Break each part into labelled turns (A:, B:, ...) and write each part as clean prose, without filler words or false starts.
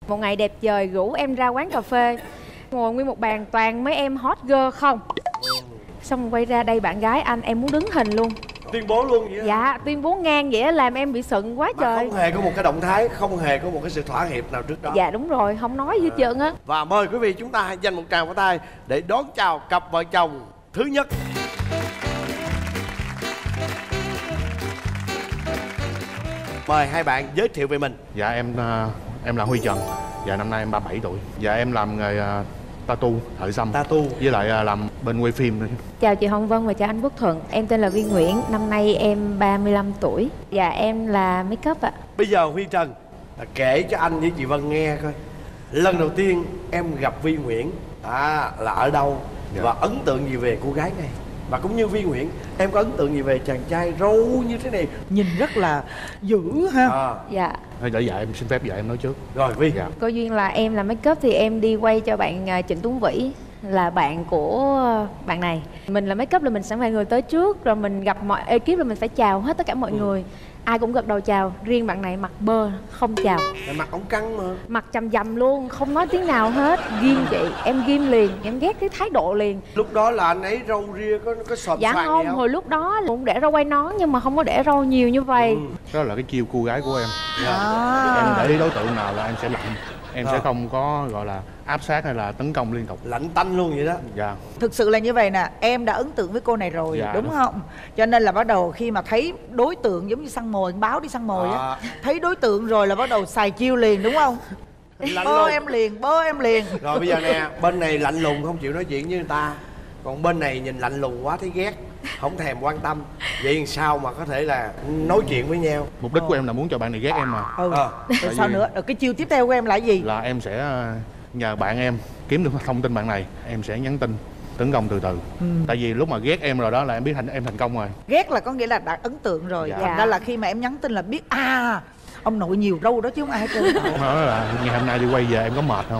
A: Một ngày đẹp trời rủ em ra quán cà phê, ngồi nguyên một bàn toàn mấy em hot girl không. Xong quay ra đây bạn gái anh, em muốn đứng hình luôn.
B: Tuyên bố luôn vậy?
A: Dạ, tuyên bố ngang vậy làm em bị sựng quá
B: mà
A: trời.
B: không hề có một cái động thái, không hề có một cái sự thỏa hiệp nào trước đó.
A: Dạ đúng rồi, không nói gì hết trơn á.
B: Và mời quý vị chúng ta hãy dành một tràng pháo tay để đón chào cặp vợ chồng thứ nhất. Mời hai bạn giới thiệu về mình.
C: Dạ em là Huy Trần. Dạ năm nay em 37 tuổi. Dạ em làm nghề tattoo, thợ xăm.
B: Tattoo
C: với lại làm bên quay phim nữa.
A: Chào chị Hồng Vân và chào anh Quốc Thuận. Em tên là Vi Nguyễn, năm nay em 35 tuổi. Dạ em là make up ạ.
B: Bây giờ Huy Trần kể cho anh với chị Vân nghe coi, lần đầu tiên em gặp Vi Nguyễn là ở đâu,
C: dạ.
B: và ấn tượng gì về cô gái này, và cũng như Vi Nguyễn em có ấn tượng gì về chàng trai râu như thế này?
D: Nhìn rất là dữ ha.
A: Dạ.
C: Thôi để dạ em xin phép dạ em nói trước.
B: Rồi Vi.
C: Dạ.
A: Có duyên là em làm make up thì em đi quay cho bạn Trịnh Tuấn Vĩ, là bạn của bạn này. Mình làm make up là mình sẵn vài người tới trước, rồi mình gặp mọi ekip là mình phải chào hết tất cả mọi người. Ai cũng gật đầu chào, riêng bạn này mặt bơ không chào.
B: Mặt ống căng mà,
A: mặt chằm chằm luôn, không nói tiếng nào hết. Ghim chị, em ghim liền, em ghét cái thái độ liền.
B: Lúc đó là anh ấy râu ria có sòm
A: dạ
B: xoàn
A: không, hồi lúc đó cũng để râu quay nón nhưng mà không có để râu nhiều như vậy.
C: Đó là cái chiêu cô gái của em. Em để ý đối tượng nào là em sẽ lạnh. Em sẽ không có gọi là áp sát hay là tấn công liên tục.
B: Lạnh tanh luôn vậy đó.
C: Dạ.
D: Thực sự là như vậy nè, em đã ấn tượng với cô này rồi,
C: dạ,
D: đúng không? Cho nên là bắt đầu khi mà thấy đối tượng giống như săn mồi, báo đi săn mồi á, thấy đối tượng rồi là bắt đầu xài chiêu liền, đúng không? Bơ em liền, bơ em liền.
B: Rồi bây giờ nè, bên này lạnh lùng không chịu nói chuyện với người ta, còn bên này nhìn lạnh lùng quá thấy ghét, không thèm quan tâm. Vậy làm sao mà có thể là nói chuyện với nhau?
C: Mục đích của em là muốn cho bạn này ghét em mà.
D: Rồi sao nữa? Rồi cái chiêu tiếp theo của em là gì?
C: Là em sẽ nhờ bạn em kiếm được thông tin bạn này, em sẽ nhắn tin tấn công từ từ. Tại vì lúc mà ghét em rồi đó là em biết em thành công rồi.
D: Ghét là có nghĩa là đã ấn tượng rồi.
C: Dạ.
D: Thành ra là khi mà em nhắn tin là biết ông nội nhiều râu đó chứ không ai hết trơn.
C: Nói là ngày hôm nay đi quay về em có mệt không?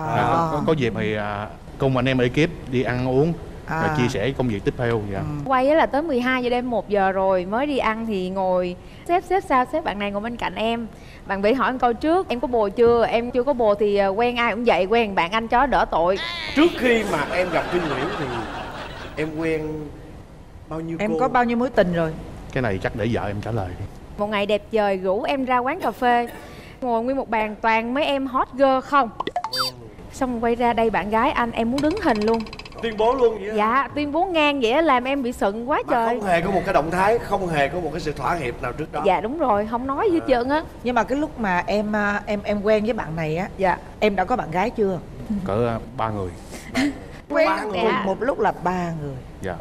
C: Có dịp thì cùng anh em ekip đi ăn uống và chia sẻ công việc tiếp theo. Dạ.
A: Quay là tới 12 giờ đêm 1 giờ rồi mới đi ăn thì ngồi xếp sao xếp bạn này ngồi bên cạnh em. Bạn Vĩ hỏi một câu trước, em có bồ chưa? Em chưa có bồ thì quen ai cũng vậy, quen bạn anh chó đỡ tội.
B: Trước khi mà em gặp Vi Nguyễn thì em quen bao nhiêu
D: em
B: cô?
D: có bao nhiêu mối tình rồi?
C: Cái này chắc để vợ em trả lời đi.
A: Một ngày đẹp trời rủ em ra quán cà phê, ngồi nguyên một bàn toàn mấy em hot girl không. Xong quay ra đây bạn gái anh, em muốn đứng hình luôn.
B: Tuyên bố luôn vậy?
A: Dạ, tuyên bố ngang vậy làm em bị sựng quá
B: mà
A: trời.
B: không hề có một cái động thái, không hề có một cái sự thỏa hiệp nào trước đó.
A: Dạ đúng rồi, không nói gì hết trơn á.
D: Nhưng mà cái lúc mà em quen với bạn này á,
A: dạ,
D: em đã có bạn gái chưa?
C: Cỡ 3 người.
D: Quen
A: người.
D: cùng một lúc là 3 người.
C: Dạ.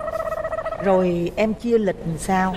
D: Rồi em chia lịch làm sao?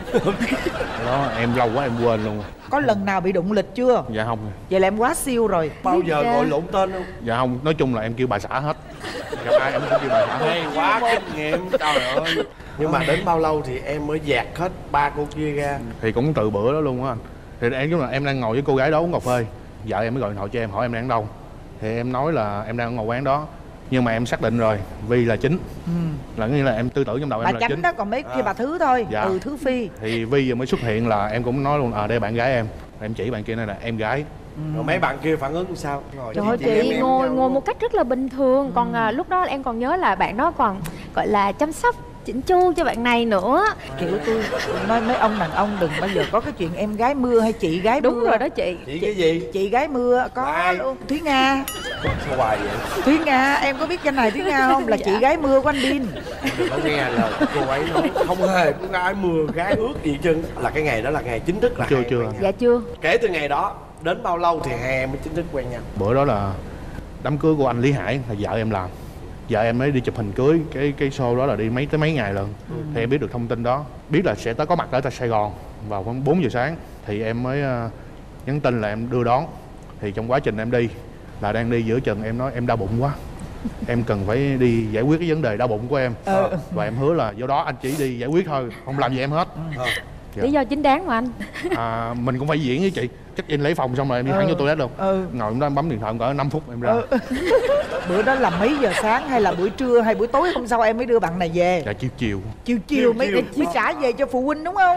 C: Đó em lâu quá em quên luôn.
D: Có lần nào bị đụng lịch chưa?
C: Dạ không.
D: Vậy là em quá siêu rồi.
B: Bao giờ gọi lộn tên không?
C: Dạ không, nói chung là em kêu bà xã hết. Gặp ai em cũng kêu bà xã hết.
B: Hay quá kinh nghiệm, trời ơi. Nhưng mà đến bao lâu thì em mới dạt hết 3 cô kia ra?
C: Thì cũng từ bữa đó luôn á anh. Thì em là em đang ngồi với cô gái đó uống cà phê, vợ em mới gọi điện thoại cho em hỏi em đang ở đâu. Thì em nói là em đang ở ngồi quán đó, nhưng mà em xác định rồi Vi là chính. Là nghĩa là em tư tưởng trong đầu
D: bà
C: em là
D: chánh
C: chính
D: đó, còn mấy kia bà Thứ thôi.
C: Dạ.
D: Thứ Phi.
C: Thì Vi giờ mới xuất hiện là em cũng nói luôn đây bạn gái em chỉ bạn kia này là em gái.
B: Rồi mấy bạn kia phản ứng sao?
A: Trời ơi chị ngồi một cách rất là bình thường. Còn lúc đó em còn nhớ là bạn đó còn gọi là chăm sóc chỉnh chu cho bạn này nữa.
D: Kiểu tôi nói mấy ông đàn ông đừng bao giờ có cái chuyện em gái mưa hay chị gái mưa.
A: Đúng rồi đó chị.
B: Chị cái gì?
D: Chị gái mưa có luôn. Thúy Nga.
B: Sao hoài vậy?
D: Thúy Nga, em có biết danh này Thúy Nga không? Là chị gái mưa của anh Bin.
B: Đừng có nghe lời cô ấy nói không hề có gái mưa gái ướt gì chứ. Là cái ngày đó là ngày chính thức là
C: chưa.
A: Dạ chưa.
B: Kể từ ngày đó đến bao lâu thì hai em mới chính thức quen nhau?
C: Bữa đó là đám cưới của anh Lý Hải, là vợ em làm. Vợ em mới đi chụp hình cưới, cái show đó là đi mấy ngày lần. Thì em biết được thông tin đó, biết là sẽ có mặt ở Sài Gòn vào khoảng 4 giờ sáng. Thì em mới nhắn tin là em đưa đón. Thì trong quá trình em đi là đang đi giữa chừng em nói em đau bụng quá, em cần phải đi giải quyết cái vấn đề đau bụng của em. Và em hứa là do đó anh chỉ đi giải quyết thôi, không làm gì em hết.
A: Lý do chính đáng mà anh.
C: Mình cũng phải diễn với chị, check in lấy phòng xong rồi em đi thẳng vô toilet luôn. Ngồi đó em bấm điện thoại cỡ 5 phút em ra.
D: Bữa đó là mấy giờ sáng hay là buổi trưa hay buổi tối hôm sau em mới đưa bạn này về?
C: Dạ chiều.
D: Chiều mới trả về cho phụ huynh đúng không?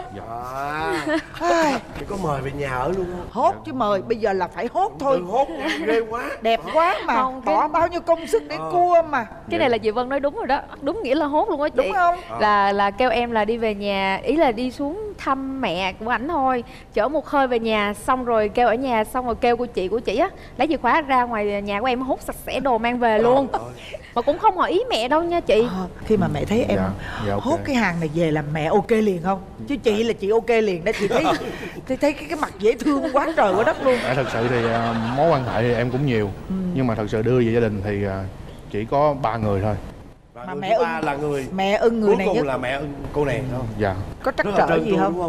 B: Dạ. Thì có mời về nhà ở luôn không?
D: Hốt chứ mời, bây giờ là phải hốt thôi.
B: Đừng hốt ghê quá.
D: Đẹp quá mà,
A: Không,
D: bỏ bao nhiêu công sức để cua mà.
A: Cái này là chị Vân nói đúng rồi đó, đúng nghĩa là hốt luôn á chị.
D: Đúng không?
A: Là kêu em là đi về nhà, ý là đi xuống thăm mẹ của ảnh thôi, chở một hơi về nhà, xong rồi kêu ở nhà, xong rồi kêu của chị á lấy chìa khóa ra ngoài nhà của em hút sạch sẽ đồ mang về luôn. Mà cũng không hỏi ý mẹ đâu nha chị.
D: Khi mà mẹ thấy em
C: okay.
D: hốt cái hàng này về là mẹ ok liền không? Chứ chị là chị ok liền đó, chị thấy cái mặt dễ thương quá trời quá đất luôn.
C: Thật sự thì mối quan hệ thì em cũng nhiều, nhưng mà thật sự đưa về gia đình thì chỉ có 3 người thôi.
D: Mà mẹ ưng
B: là người
D: mẹ ưng người này nhất
B: là mẹ ưng cô này không?
C: Dạ.
D: Có trắc trở gì không?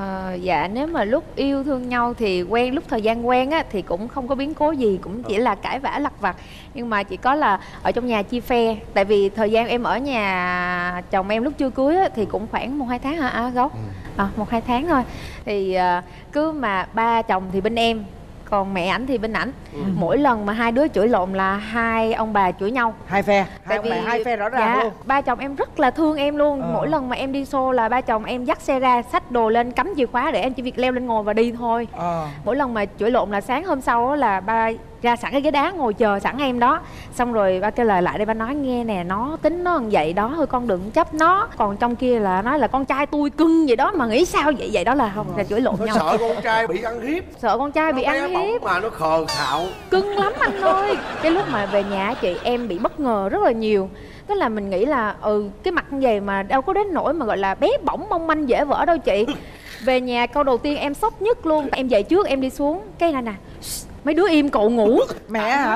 A: Dạ nếu mà lúc yêu thương nhau thì lúc thời gian quen á thì cũng không có biến cố gì, cũng chỉ là cãi vã lặt vặt, nhưng mà chỉ có là ở trong nhà chia phe. Tại vì thời gian em ở nhà chồng em lúc chưa cưới á, thì cũng khoảng 1-2 tháng hả Gốc? 1-2 tháng thôi. Thì cứ mà ba chồng thì bên em, còn mẹ ảnh thì bên ảnh. Mỗi lần mà hai đứa chửi lộn là hai ông bà chửi nhau.
D: Hai phe, hai phe rõ ràng luôn.
A: Ba chồng em rất là thương em luôn. Mỗi lần mà em đi show là ba chồng em dắt xe ra, xách đồ lên, cắm chìa khóa để em chỉ việc leo lên ngồi và đi thôi. Mỗi lần mà chửi lộn là sáng hôm sau là ba ra sẵn cái ghế đá ngồi chờ sẵn em đó. Xong rồi ba kêu lời lại đây, ba nói nghe nè, nó tính nó vậy đó thôi, con đừng chấp nó. Còn trong kia là nói là con trai tôi cưng vậy đó, mà nghĩ sao vậy? Vậy đó là không, là chửi lộn nhau.
B: Sợ con trai bị ăn hiếp.
A: Sợ con trai bị ăn hiếp
B: mà nó khờ khạo,
A: cưng lắm anh ơi. Cái lúc mà về nhà chị em bị bất ngờ rất là nhiều. Tức là mình nghĩ là cái mặt như vậy mà đâu có đến nỗi mà gọi là bé bỏng mong manh dễ vỡ đâu chị. Về nhà câu đầu tiên em sốc nhất luôn, em về trước em đi xuống cái này nè, mấy đứa im cậu ngủ.
D: Mẹ hả?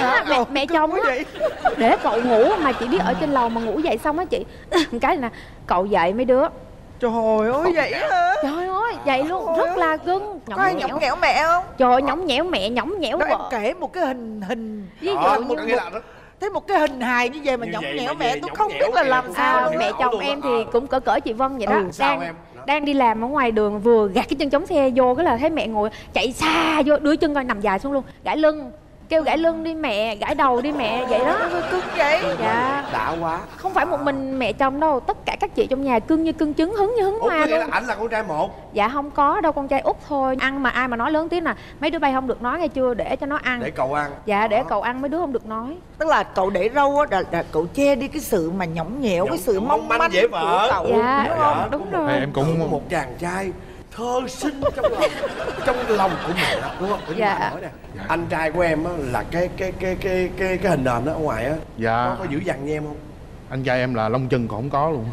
A: Mẹ chồng á, để cậu ngủ mà chị biết ở trên lầu mà ngủ dậy xong á chị cái này nè, cậu dậy mấy đứa.
D: Trời ơi vậy hả?
A: Trời ơi vậy luôn, rất là cưng.
D: Có ai nhõng nhẽo mẹ không?
A: Trời ơi nhõng nhẽo mẹ, nhõng nhẽo vợ.
D: Em kể một cái hình
A: ví dụ như
D: thấy một cái hình hài như vậy mà nhõng nhẽo mẹ, tôi không biết là làm sao luôn.
A: Mẹ chồng em thì cũng cỡ chị Vân vậy đó. Đang đi làm ở ngoài đường, vừa gạt cái chân chống xe vô cái là thấy mẹ ngồi chạy xa vô, đưa chân coi nằm dài xuống luôn, gãi lưng, kêu gãi lưng đi mẹ, gãi đầu đi mẹ, vậy đó.
D: Cưng vậy.
A: Dạ
B: đã quá.
A: Không phải một mình mẹ chồng đâu, tất cả các chị trong nhà cưng như cưng trứng, hứng như hứng hoa luôn.
B: Ảnh là con trai một?
A: Dạ không có đâu, con trai út thôi. Ăn mà ai mà nói lớn tiếng là mấy đứa bay không được nói nghe chưa, để cho nó ăn.
B: Để cậu ăn.
A: Dạ để cậu ăn, mấy đứa không được nói.
D: Tức là cậu để râu á là cậu che đi cái sự mà nhõng nhẽo, cái sự mong manh
B: dễ vỡ
D: của cậu.
A: Dạ
D: đúng không?
A: đúng rồi.
C: Em cũng
B: một chàng trai thơ sinh trong lòng của mẹ, đúng không?
A: Dạ.
B: Anh trai của em á là cái hình nền đó ở ngoài á,
C: dạ
B: có dữ dằn như em không? Anh
C: trai em là lông chân còn không có luôn.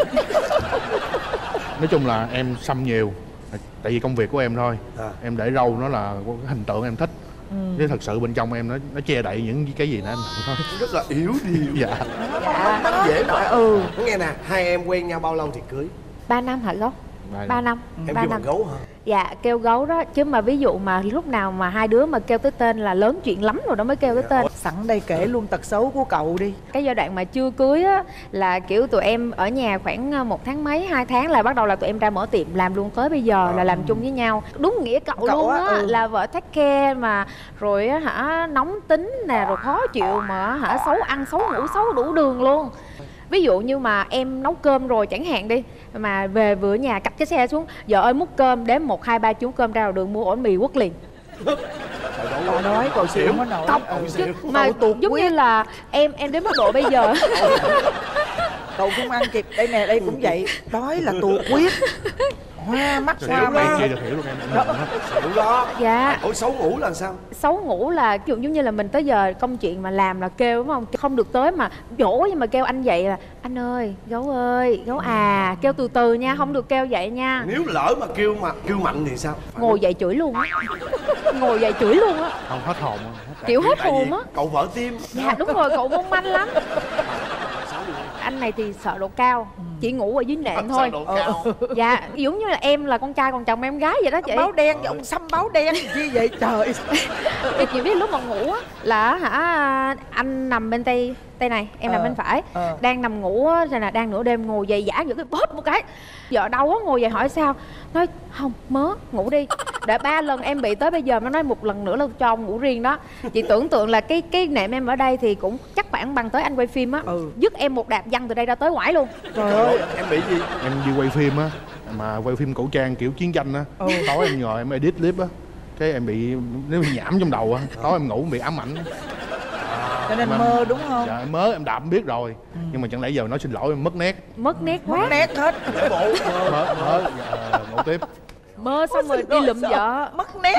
C: Nói chung là em xăm nhiều tại vì công việc của em thôi. Em để râu nó là cái hình tượng em thích. Chứ thật sự bên trong em nó che đậy những cái gì nữa anh.
B: Rất là yếu điều.
C: Dạ.
B: Nó dễ mà. Nghe nè, hai em quen nhau bao lâu thì cưới?
A: 3 năm hả Gốc? 3 năm.
B: Em kêu bằng Gấu hả?
A: Dạ kêu Gấu đó, chứ mà ví dụ mà lúc nào mà hai đứa mà kêu tới tên là lớn chuyện lắm rồi đó mới kêu tới tên.
D: Sẵn đây kể luôn tật xấu của cậu đi.
A: Cái giai đoạn mà chưa cưới á là kiểu tụi em ở nhà khoảng 1 tháng mấy 2 tháng là bắt đầu là tụi em ra mở tiệm làm luôn, tới bây giờ là làm chung với nhau. Đúng nghĩa cậu luôn á, là vợ take care mà rồi á hả, nóng tính nè, rồi khó chịu mà hả, xấu ăn xấu ngủ xấu đủ đường luôn. Ví dụ như mà em nấu cơm rồi chẳng hạn đi, mà về vừa nhà cặp cái xe xuống, vợ ơi múc cơm, đếm 1, 2, 3 chú cơm ra đầu đường mua ổ mì quất liền.
D: Cậu nói cậu xỉu không có nổi.
A: Mà giống như là em đến mức độ bây giờ
D: cậu không ăn kịp. Đây nè, đây cũng vậy, đói là tuột huyết, hoa mắt hoa
C: mang kia được hiểu luôn em.
B: Xỉu đó.
A: Dạ.
B: Ủa xấu ngủ là sao?
A: Xấu ngủ là ví dụ giống như là mình tới giờ công chuyện mà làm là kêu đúng không, không được tới mà dỗ, nhưng mà kêu anh dậy là anh ơi Gấu à, kêu từ từ nha, không được kêu vậy nha.
B: Nếu lỡ mà kêu mạnh thì sao?
A: Ngồi dậy chửi luôn á. Ngồi dậy chửi luôn á.
C: Không hết hồn.
A: Kiểu hết hồn á.
B: Cậu vỡ tim.
A: Dạ đúng rồi, cậu mong manh lắm. Anh này thì sợ độ cao, chỉ ngủ ở dưới nệm thôi. Dạ giống như là em là con trai còn chồng em gái vậy đó chị.
D: Báo đen, ông xăm báo đen chi vậy trời.
A: Chị biết lúc mà ngủ á là hả, anh nằm bên tay tay này, em nằm bên phải. Đang nằm ngủ á, rồi là đang nửa đêm ngồi dậy dã những cái bóp một cái. Vợ đau quá, ngồi dậy hỏi sao. Nói không, mớ, ngủ đi. Để 3 lần em bị tới bây giờ, nó nói một lần nữa là cho ông ngủ riêng đó. Chị tưởng tượng là cái nệm em ở đây thì cũng chắc khoảng bằng tới anh quay phim á. Dứt em một đạp văng từ đây ra tới ngoải luôn.
B: Trời ơi, em bị gì?
C: Em đi quay phim á, mà quay phim cổ trang kiểu chiến tranh á. Tối em ngồi em edit clip á, cái em bị nhảm trong đầu á. Tối em ngủ bị ám ảnh.
D: Cho nên mơ đúng không?
C: Dạ em mớ em đạp biết rồi. Nhưng mà chẳng lẽ giờ nói xin lỗi em mất nét.
A: Mất nét quá.
D: Mất nét hết.
C: Mớ ngủ tiếp.
A: Mơ xong rồi đi lụm vợ.
D: Mất nét.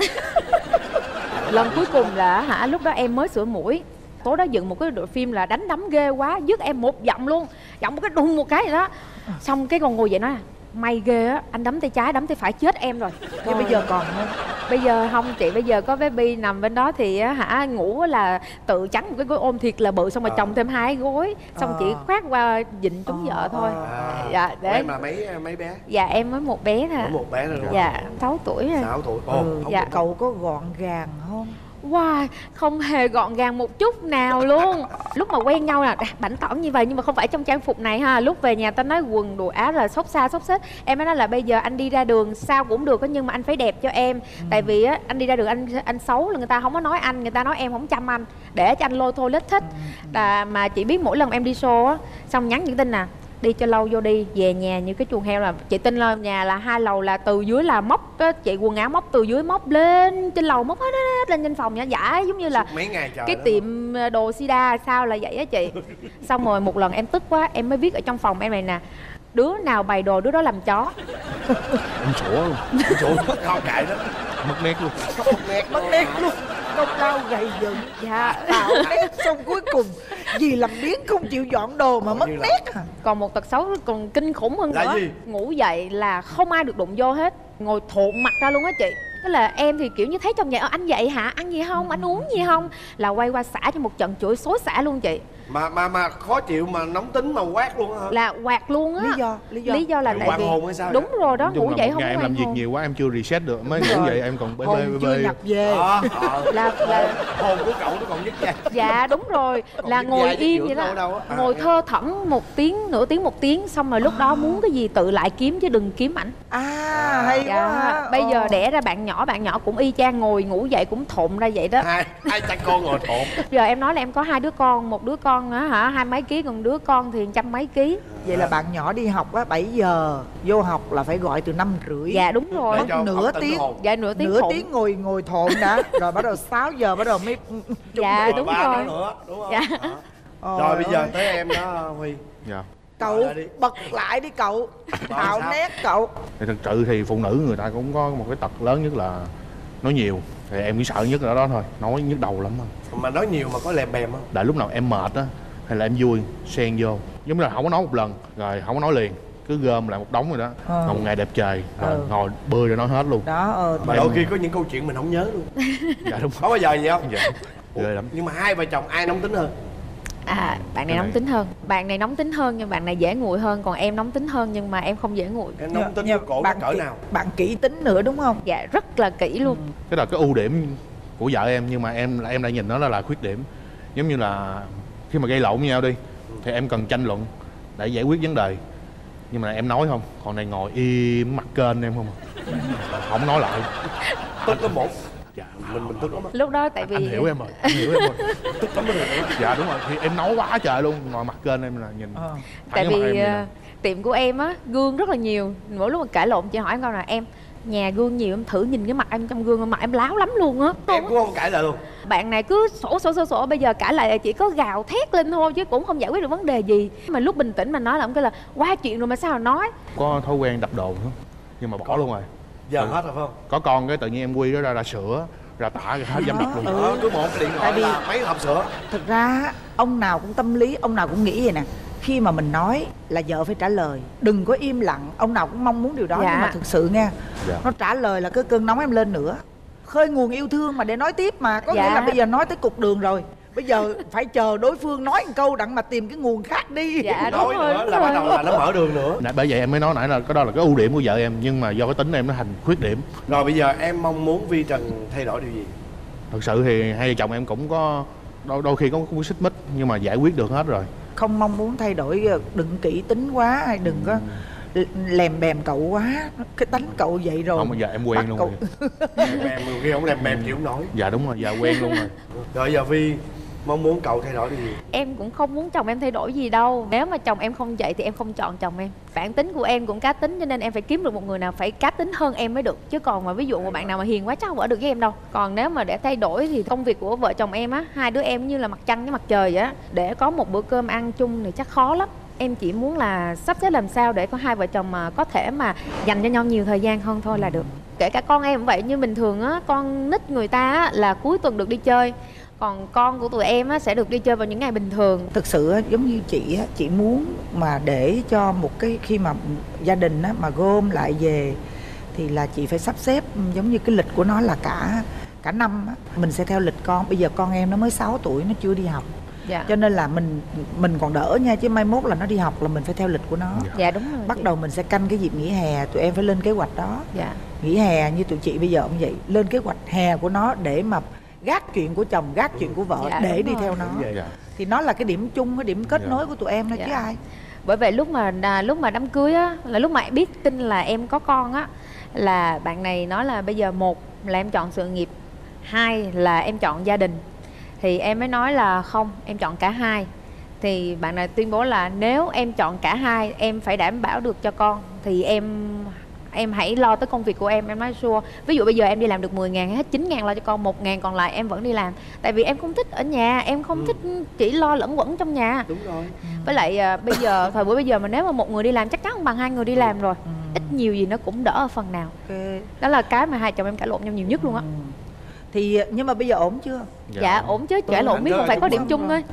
A: Lần cuối cùng là lúc đó em mới sửa mũi. Tối đó dựng một cái đội phim là đánh đấm ghê quá, dứt em một giọng luôn. Giọng một cái đùng một cái vậy đó. Xong cái còn ngồi vậy nói may ghê á, anh đấm tay trái đấm tay phải chết em rồi.
D: Nhưng bây giờ còn không?
A: Bây giờ không chị, bây giờ có baby nằm bên đó thì ngủ là tự chắn một cái gối ôm thiệt là bự, xong rồi chồng thêm 2 cái gối, xong chị khoác qua dịnh trúng vợ thôi. Dạ để
B: em là mấy bé?
A: Dạ em mới một bé thôi.
B: Một bé thôi đúng không?
A: Dạ 6 tuổi rồi.
B: 6 tuổi.
A: Dạ.
D: Cậu có gọn gàng không?
A: Wow, không hề gọn gàng một chút nào luôn. Lúc mà quen nhau là bảnh tỏn như vậy nhưng mà không phải trong trang phục này ha. Lúc về nhà ta nói quần đồ áo là xốc xếch. Em mới nói là bây giờ anh đi ra đường sao cũng được nhưng mà anh phải đẹp cho em. Tại vì anh đi ra đường anh xấu là người ta không có nói anh, người ta nói em không chăm anh, để cho anh lôi thôi lết thích. Mà chị biết mỗi lần em đi show á, xong nhắn những tin nè, đi cho lâu vô đi, về nhà như cái chuồng heo là chị tin là nhà là 2 lầu là từ dưới là móc á, chị quần áo móc từ dưới móc lên trên lầu, móc hết lên trên phòng giả giống như là
B: mấy ngày trời
A: cái tiệm đồ sida sao là vậy á chị. Xong rồi một lần em tức quá em mới viết ở trong phòng em này nè, đứa nào bày đồ đứa đó làm chó.
C: Em sủa luôn.
B: Em sủa mất kho cãi đó.
C: Mất nét luôn.
D: Mất nét luôn. Công lao gầy dựng.
A: Dạ.
D: Tạo nét xong cuối cùng vì làm biếng không chịu dọn đồ mà mất nét à.
A: Còn một tật xấu còn kinh khủng hơn
B: là
A: nữa.
B: Gì?
A: Ngủ dậy là không ai được đụng vô hết, ngồi thộn mặt ra luôn á chị. Tức là em thì kiểu như thấy chồng vậy, anh dậy hả, ăn gì không, anh uống gì không, là quay qua xả cho một trận chửi xối xả luôn chị.
B: Mà khó chịu mà nóng tính mà quát luôn hả?
A: Là quạt luôn á. Lý do là tại
B: hoàng
A: vì
B: hồn hay sao
A: đúng
B: vậy?
A: rồi đó, ngủ dậy không có
C: em
A: hoàng
C: làm việc
A: hồn.
C: nhiều quá em chưa reset được, mới ngủ dậy em còn bê
D: Hồn chưa nhập về.
A: Là
B: hồn của cậu nó còn nhức da.
A: dạ đúng rồi, là ngồi im vậy đó, ngồi thơ thẩn 1 tiếng, nửa tiếng, 1 tiếng, xong rồi lúc đó muốn cái gì tự lại kiếm chứ đừng kiếm ảnh.
D: Hay
A: Dạ,
D: quá.
A: bây giờ đẻ ra bạn nhỏ cũng y chang, ngồi ngủ dậy cũng thộn ra vậy đó.
B: Hai cha con ngồi thộn.
A: Giờ em nói là em có 2 đứa con, một đứa con á 20 mấy ký, còn đứa con thì 100 mấy ký.
D: Vậy là bạn nhỏ đi học á 7 giờ, vô học là phải gọi từ 5 rưỡi.
A: Dạ đúng rồi.
D: Mất nửa tiếng.
A: Dạ nửa tiếng
D: ngồi thộn đã. Rồi bắt đầu 6 giờ bắt đầu mới
A: dạ đúng rồi.
B: Nữa, đúng không?
A: Dạ.
B: Rồi bây giờ tới em đó Huy.
C: Dạ.
D: Cậu bật lại đi cậu. Tạo nét cậu.
C: Thì thực sự thì phụ nữ người ta cũng có một cái tật lớn nhất là nói nhiều. Thì em chỉ sợ nhất là đó thôi, nói nhức đầu lắm.
B: Mà nói nhiều mà có lèm bèm không?
C: Đợi lúc nào em mệt á hay là em vui xen vô, giống như là không có nói một lần rồi không có nói liền, cứ gom lại một đống rồi đó. Còn một ngày đẹp trời rồi ngồi bươi rồi nói hết luôn
D: đó.
B: Mà đôi khi có những câu chuyện mình không nhớ luôn.
C: Dạ đúng.
B: Có bao giờ vậy không?
C: Dạ ghê lắm.
B: Nhưng mà hai vợ chồng ai nóng tính hơn?
A: Bạn này nóng tính hơn. Bạn này nóng tính hơn nhưng bạn này dễ nguội hơn. Còn em nóng tính hơn nhưng mà em không dễ nguội.
B: Cái nóng tính của cổ cỡ nào?
D: Bạn kỹ tính nữa đúng không?
A: Dạ rất là kỹ luôn.
C: Cái là cái ưu điểm của vợ em, nhưng mà em lại nhìn nó là khuyết điểm. Giống như là khi mà gây lộn với nhau đi thì em cần tranh luận để giải quyết vấn đề, nhưng mà em nói không, còn này ngồi im mặt kênh em không không nói lại.
B: Tức lắm một.
C: Dạ
B: mình tức lắm.
A: Lúc đó tại vì
C: anh hiểu em rồi, anh hiểu em rồi. Tức lắm rồi. Dạ đúng rồi, thì em nói quá trời luôn, ngồi mặt kênh em là nhìn
A: tại vì tiệm của em á gương rất là nhiều, mỗi lúc mà cãi lộn chị hỏi em câu là em nhà gương nhiều, em thử nhìn cái mặt em trong gương, mặt em láo lắm luôn á.
B: Em cũng không cãi lại luôn.
A: Bạn này cứ sổ bây giờ cãi lại là chỉ có gào thét lên thôi chứ cũng không giải quyết được vấn đề gì. Mà lúc bình tĩnh mà nói là ông kêu là qua chuyện rồi mà sao mà nói.
C: Có thói quen đập đồ nữa nhưng mà bỏ luôn rồi.
B: Giờ hết rồi phải không?
C: Có con cái tự nhiên em quy nó ra sữa ra tả hết dám đập luôn.
B: Cứ một cái điện thoại là mấy hộp sữa.
D: Thực ra ông nào cũng tâm lý, ông nào cũng nghĩ vậy nè, khi mà mình nói là vợ phải trả lời, đừng có im lặng. Ông nào cũng mong muốn điều đó. Nhưng mà thực sự nha, nó trả lời là cái cơn nóng em lên nữa, khơi nguồn yêu thương mà để nói tiếp mà. Có nghĩa là bây giờ nói tới cục đường rồi, bây giờ phải chờ đối phương nói một câu đặng mà tìm cái nguồn khác đi.
A: Dạ đúng
B: nói
A: rồi,
B: nữa là bắt đầu là nó mở đường nữa.
C: Bởi vậy em mới nói nãy là cái đó là cái ưu điểm của vợ em, nhưng mà do cái tính em nó thành khuyết điểm.
B: Rồi bây giờ em mong muốn Vi Trần thay đổi điều gì?
C: Thật sự thì hai vợ chồng em cũng có đôi khi có xích mích nhưng mà giải quyết được hết rồi.
D: Không mong muốn thay đổi, đừng kỹ tính quá, hay đừng có lèm bèm cậu quá. Cái tánh cậu vậy rồi.
C: Không, bây giờ em quen luôn
D: cậu...
C: rồi.
B: Lèm bèm, người kia không lèm bèm chịu không nổi.
C: Dạ đúng rồi, dạ quen luôn rồi.
B: Rồi giờ Vi mong muốn cậu thay đổi cái gì?
A: Em cũng không muốn chồng em thay đổi gì đâu. Nếu mà chồng em không vậy thì em không chọn chồng em. Bản tính của em cũng cá tính, cho nên em phải kiếm được một người nào phải cá tính hơn em mới được. Chứ còn mà ví dụ một bạn nào mà hiền quá chắc không ở được với em đâu. Còn nếu mà để thay đổi thì công việc của vợ chồng em á, hai đứa em như là mặt trăng với mặt trời vậy á, để có một bữa cơm ăn chung thì chắc khó lắm. Em chỉ muốn là sắp xếp làm sao để có hai vợ chồng mà có thể mà dành cho nhau nhiều thời gian hơn thôi là được. Kể cả con em cũng vậy, như bình thường á, con nít người ta á, là cuối tuần được đi chơi, còn con của tụi em á, sẽ được đi chơi vào những ngày bình thường.
D: Thực sự á, giống như chị á, chị muốn mà để cho một cái khi mà gia đình á, mà gom lại về thì là chị phải sắp xếp giống như cái lịch của nó là cả năm á. Mình sẽ theo lịch con. Bây giờ con em nó mới 6 tuổi, nó chưa đi học.
A: Dạ.
D: Cho nên là mình còn đỡ nha, chứ mai mốt là nó đi học là mình phải theo lịch của nó.
A: Dạ đúng rồi.
D: Bắt đầu mình sẽ canh cái dịp nghỉ hè, tụi em phải lên kế hoạch đó.
A: Dạ.
D: Nghỉ hè như tụi chị bây giờ cũng vậy, lên kế hoạch hè của nó để mà gác chuyện của chồng, gác chuyện của vợ,
A: dạ,
D: để đi
A: rồi.
D: theo nó.
C: Dạ.
D: Thì nó là cái điểm chung, cái điểm kết nối của tụi em thôi chứ ai.
A: Bởi vậy lúc mà đám cưới á, là lúc mà biết tin là em có con á, là bạn này nói là bây giờ một là em chọn sự nghiệp, hai là em chọn gia đình. Thì em mới nói là không, em chọn cả hai. Thì bạn này tuyên bố là nếu em chọn cả hai, em phải đảm bảo được cho con, thì em hãy lo tới công việc của em. Em nói sure, ví dụ bây giờ em đi làm được 10.000, hết 9.000 lo cho con, 1.000 còn lại em vẫn đi làm. Tại vì em không thích ở nhà, em không thích chỉ lo lẫn quẩn trong nhà.
B: Đúng rồi.
A: Với lại bây giờ, thời buổi bây giờ mà nếu mà một người đi làm chắc chắn không bằng hai người đi làm rồi. Ít nhiều gì nó cũng đỡ ở phần nào. Đó là cái mà hai chồng em cãi lộn nhau nhiều nhất luôn á.
D: Thì nhưng mà bây giờ ổn chưa?
A: Dạ ổn chứ, cãi lộn biết không phải có điểm chung thôi.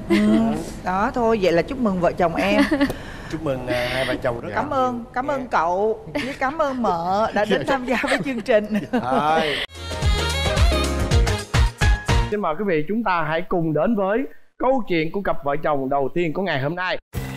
D: Đó thôi, vậy là chúc mừng vợ chồng em.
B: Chúc mừng hai vợ chồng rất
D: Cảm ơn cậu với cảm ơn mợ đã đến tham gia với chương trình.
B: Xin mời quý vị, chúng ta hãy cùng đến với câu chuyện của cặp vợ chồng đầu tiên của ngày hôm nay.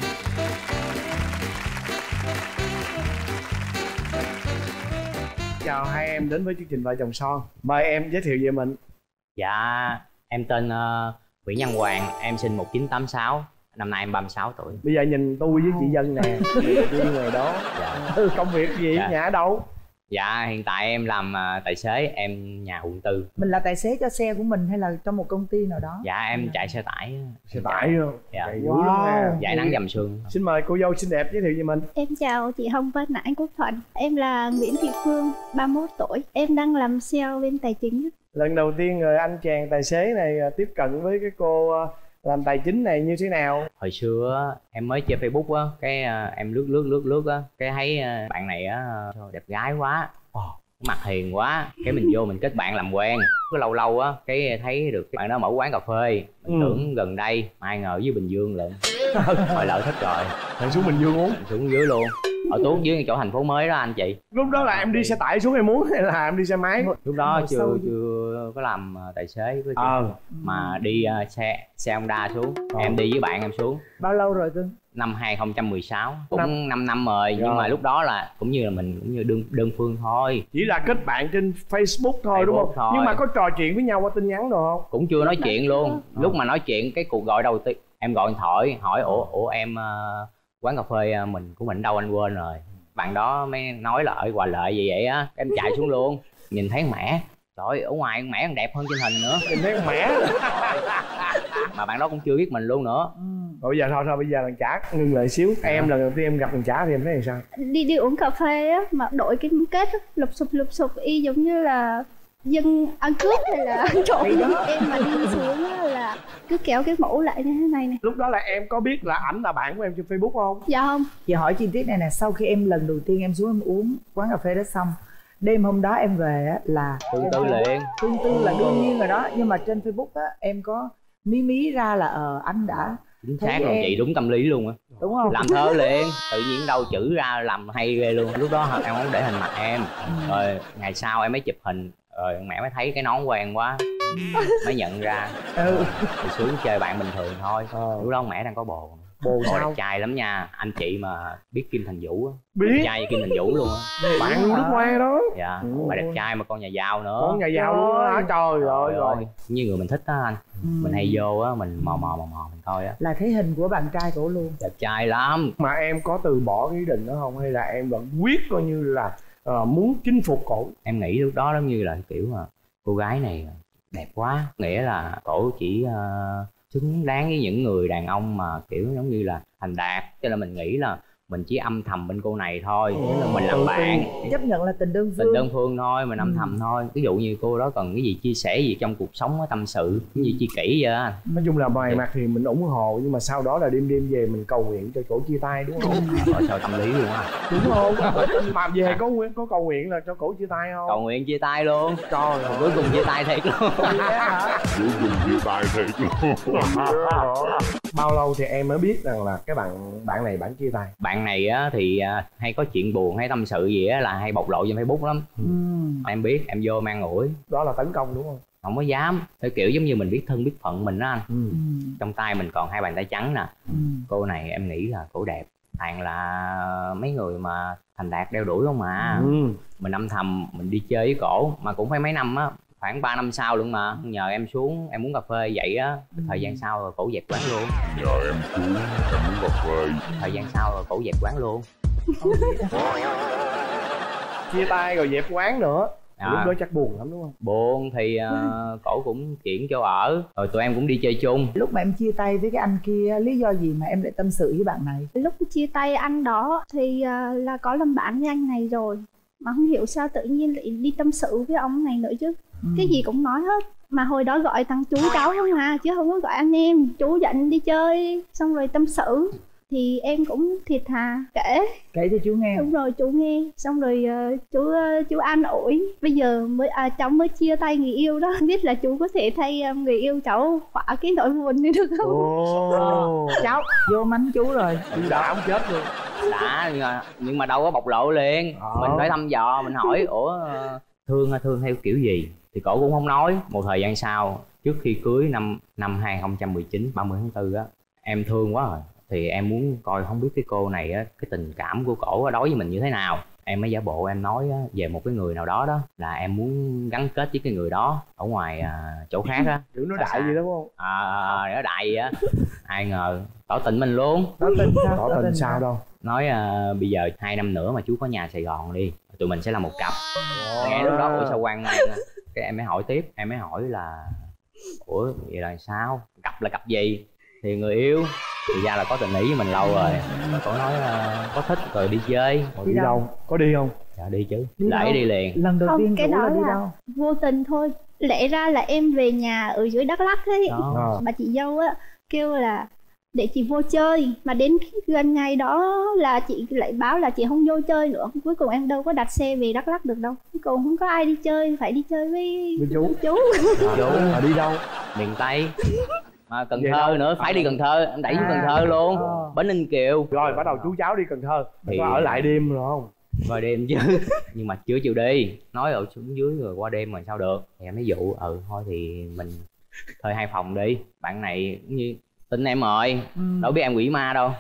B: Chào hai em đến với chương trình Vợ Chồng Son. Mời em giới thiệu về mình.
E: Dạ, em tên Nguyễn Văn Hoàng, em sinh 1986, năm nay em 36 tuổi.
B: Bây giờ nhìn tôi với chị Dân nè, đi người đó.
E: Dạ.
B: Công việc gì,
E: Dạ.
B: nhà ở đâu?
E: Dạ, hiện tại em làm tài xế, em nhà quận 4.
D: Mình là tài xế cho xe của mình hay là trong một công ty nào đó?
E: Dạ, em chạy xe tải.
B: Xe tải không?
E: Dạ. Giải nắng dầm sương.
B: Xin mời cô dâu xinh đẹp giới thiệu về mình.
F: Em chào chị Hồng Vân, anh Quốc Thuận. Em là Nguyễn Thị Phương, 31 tuổi. Em đang làm sale bên tài chính.
B: Lần đầu tiên người anh chàng tài xế này tiếp cận với cái cô làm tài chính này như thế nào?
E: Hồi xưa em mới chơi Facebook á, cái em lướt á, cái thấy bạn này á đẹp gái quá, mặt hiền quá, cái mình vô mình kết bạn làm quen. Cứ lâu lâu á, cái thấy được bạn đó mở quán cà phê, mình tưởng gần đây, mà ai ngờ dưới Bình Dương lận. Hồi lỡ thích rồi.
B: Thằng xuống Bình Dương uống.
E: Xuống dưới luôn. Ở tuốt dưới chỗ thành phố mới đó anh chị.
B: Lúc đó là em đi xe tải xuống em muốn hay là em đi xe máy?
E: Lúc đó chưa có làm tài xế với mà đi xe Honda xuống. Em đi với bạn em xuống.
D: Bao lâu rồi cưng?
E: Năm 2016, cũng 5 năm rồi, nhưng mà lúc đó là cũng như là mình cũng như đơn phương thôi.
B: Chỉ là kết bạn trên Facebook thôi, đúng không?
E: Thôi.
B: Nhưng mà có trò chuyện với nhau qua tin nhắn đồ không?
E: Cũng chưa nói chuyện luôn. Lúc mà nói chuyện cái cuộc gọi đầu tiên em gọi điện thoại hỏi ủa em quán cà phê mình của mình đâu anh quên rồi. Bạn đó mới nói là ở Hòa Lợi gì vậy á, em chạy xuống luôn, nhìn thấy mẻ. Trời ơi, ở ngoài mẻ còn đẹp hơn trên hình nữa.
B: Nhìn thấy mẻ.
E: Mà bạn đó cũng chưa biết mình luôn nữa.
B: Rồi bây giờ thôi bây giờ lần trả ngưng lại xíu. Em lần đầu tiên em gặp thằng trả thì em thấy làm sao?
F: Đi uống cà phê á, mà đội cái kết á, lụp sụp y giống như là dân ăn cướp hay là ăn trộm. Em mà đi xuống á là cứ kéo cái mũ lại như thế này nè.
B: Lúc đó là em có biết là ảnh là bạn của em trên Facebook không?
F: Dạ không.
D: Chị hỏi chi tiết này nè, sau khi em lần đầu tiên em xuống em uống quán cà phê đó xong, đêm hôm đó em về á là
E: Tương tư liền.
D: Tương tư là đương nhiên rồi đó, nhưng mà trên Facebook á em có mí ra là anh đã
E: Chính xác luôn chị, đúng tâm lý luôn á.
D: Đúng không?
E: Làm thơ liền, tự nhiên đâu chữ ra làm hay ghê luôn. Lúc đó em không để hình mặt em. Rồi ngày sau em mới chụp hình, rồi mẹ mới thấy cái nón quen quá, mới nhận ra. Thì xuống chơi bạn bình thường thôi. Lúc đó mẹ đang có bồ.
G: Bồ
E: Cổ
G: sao?
E: đẹp trai lắm nha. Anh chị mà biết Kim Thành Vũ á,
G: Biết.
E: đẹp trai Kim Thành Vũ luôn á.
G: Bạn nước ngoài đó.
E: Dạ, mà đẹp trai mà con nhà giàu nữa.
G: Con nhà giàu luôn á hả? Trời ơi rồi.
E: Như người mình thích á anh. Mình hay vô á, mình mò mình coi á.
D: Là thấy hình của bạn trai cổ luôn.
E: Đẹp trai lắm.
G: Mà em có từ bỏ cái ý định đó không? Hay là em vẫn quyết coi như là muốn chinh phục cổ?
E: Em nghĩ lúc đó giống như là kiểu mà cô gái này đẹp quá, nghĩa là cổ chỉ xứng đáng với những người đàn ông mà kiểu giống như là thành đạt, cho nên mình nghĩ là mình chỉ âm thầm bên cô này thôi, là mình làm bạn,
D: chấp nhận là tình đơn phương.
E: tình đơn phương thôi, mình âm thầm thôi. Ví dụ như cô đó cần cái gì chia sẻ gì trong cuộc sống á, tâm sự cái gì chia kỹ vậy á.
G: Nói chung là ngoài mặt thì mình ủng hộ, nhưng mà sau đó là đêm về mình cầu nguyện cho cổ chia tay, đúng không?
E: Rồi sao tâm lý luôn á.
G: Đúng không? Mà về có cầu nguyện là cho cổ chia tay không?
E: Cầu nguyện chia tay luôn.
G: Trời ơi.
E: Cuối cùng chia tay thiệt luôn.
H: Cuối cùng chia tay thiệt luôn.
G: Bao lâu thì em mới biết rằng là cái bạn này bạn chia tay?
E: Bạn này á thì hay có chuyện buồn hay tâm sự gì á là hay bộc lộ trên Facebook lắm. Em biết, em vô mang ủi.
G: Đó là tấn công đúng không?
E: Không có dám, theo kiểu giống như mình biết thân biết phận mình đó anh. Trong tay mình còn 2 bàn tay trắng nè. Cô này em nghĩ là cổ đẹp, toàn là mấy người mà thành đạt đeo đuổi không mà. Mình âm thầm mình đi chơi với cổ mà cũng phải mấy năm á, khoảng 3 năm sau luôn mà nhờ em xuống em muốn cà phê vậy á. Thời gian sau rồi cổ dẹp quán luôn.
H: Nhờ em xuống em muốn cà phê.
E: Thời gian sau rồi cổ dẹp quán luôn.
G: Chia tay rồi dẹp quán nữa. Lúc đó chắc buồn lắm đúng không?
E: Buồn thì cổ cũng chuyển chỗ ở, rồi tụi em cũng đi chơi chung.
D: Lúc mà em chia tay với cái anh kia, lý do gì mà em lại tâm sự với bạn này?
F: Lúc chia tay anh đó thì là có làm bạn với anh này rồi, mà không hiểu sao tự nhiên lại đi tâm sự với ông này nữa chứ. Cái gì cũng nói hết. Mà hồi đó gọi thằng chú cháu không à, chứ không có gọi anh em. Chú dẫn đi chơi xong rồi tâm sự thì em cũng thiệt thà kể
D: cho chú nghe.
F: Đúng rồi, chú nghe xong rồi chú an ủi. Bây giờ cháu mới chia tay người yêu đó, biết là chú có thể thay người yêu cháu khỏa cái nỗi buồn này được không?
D: Cháu vô mánh chú rồi.
G: Chú đã ông chết luôn.
E: Đã, nhưng mà đâu có bộc lộ liền. Mình phải thăm dò, mình hỏi ủa thương theo kiểu gì thì cổ cũng không nói. Một thời gian sau, trước khi cưới năm 2019 30 tháng 4 á, em thương quá rồi thì em muốn coi không biết cái cô này á, cái tình cảm của cổ đối với mình như thế nào. Em mới giả bộ em nói á, về một cái người nào đó đó là em muốn gắn kết với cái người đó ở ngoài chỗ khác á.
G: Kiểu nó đại gì đó đúng không?
E: Nó đại gì á. Ai ngờ tỏ tình mình luôn.
G: Tỏ tình sao đâu.
E: Nói bây giờ 2 năm nữa mà chú có nhà Sài Gòn đi, tụi mình sẽ là một cặp. Nghe lúc đó ủa sao quan mang. Cái em mới hỏi tiếp, em mới hỏi là ủa vậy là sao, cặp là cặp gì? Thì người yêu thì ra là có tình ý với mình lâu rồi. Cổ nói có thích rồi đi chơi.
G: Đi đâu? Có đi không?
E: Dạ đi chứ, lễ đi liền.
D: Lần đầu
F: không,
D: tiên
F: cái đó
D: là đi
F: là
D: đâu?
F: vô tình thôi. Lẽ ra là em về nhà ở dưới Đắk Lắk ấy, bà chị dâu á kêu là để chị vô chơi, mà đến gần ngày đó là chị lại báo là chị không vô chơi nữa. Cuối cùng em đâu có đặt xe về Đắk Lắk được đâu, cuối cùng không có ai đi chơi, phải đi chơi với chú.
E: Chú
G: đi đâu?
E: Miền Tây mà Cần Thơ nữa, phải đi Cần Thơ, em đẩy xuống Cần Thơ luôn. Bến Ninh Kiều.
G: Rồi bắt đầu chú cháu đi Cần Thơ thì có ở lại đêm rồi không?
E: Rồi đêm chứ. Nhưng mà chưa chịu đi, nói ở xuống dưới rồi qua đêm rồi sao được. Thì em mới dụ thôi thì mình thuê 2 phòng đi. Bạn này cũng như tin em rồi, đâu biết em quỷ ma đâu.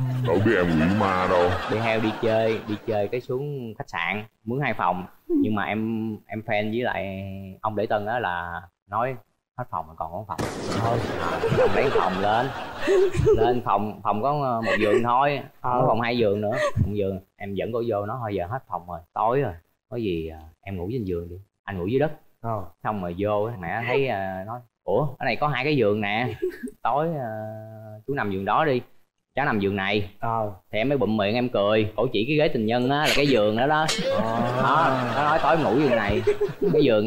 E: Đi theo đi chơi cái xuống khách sạn mướn 2 phòng. Nhưng mà em fan với lại ông để tân đó là nói hết phòng mà còn có phòng thôi. Lấy phòng lên phòng có 1 giường thôi, không có phòng 2 giường nữa. 1 giường em dẫn cô vô, nó thôi giờ hết phòng rồi, tối rồi, có gì em ngủ trên giường đi, anh ngủ dưới đất. Xong rồi vô mẹ thấy nói ủa cái này có 2 cái giường nè, tối chú nằm giường đó đi, cháu nằm giường này. Thì em mới bụm miệng em cười. Cổ chỉ cái ghế tình nhân á là cái giường đó đó. Nó nói tối em ngủ giường này. Cái vừa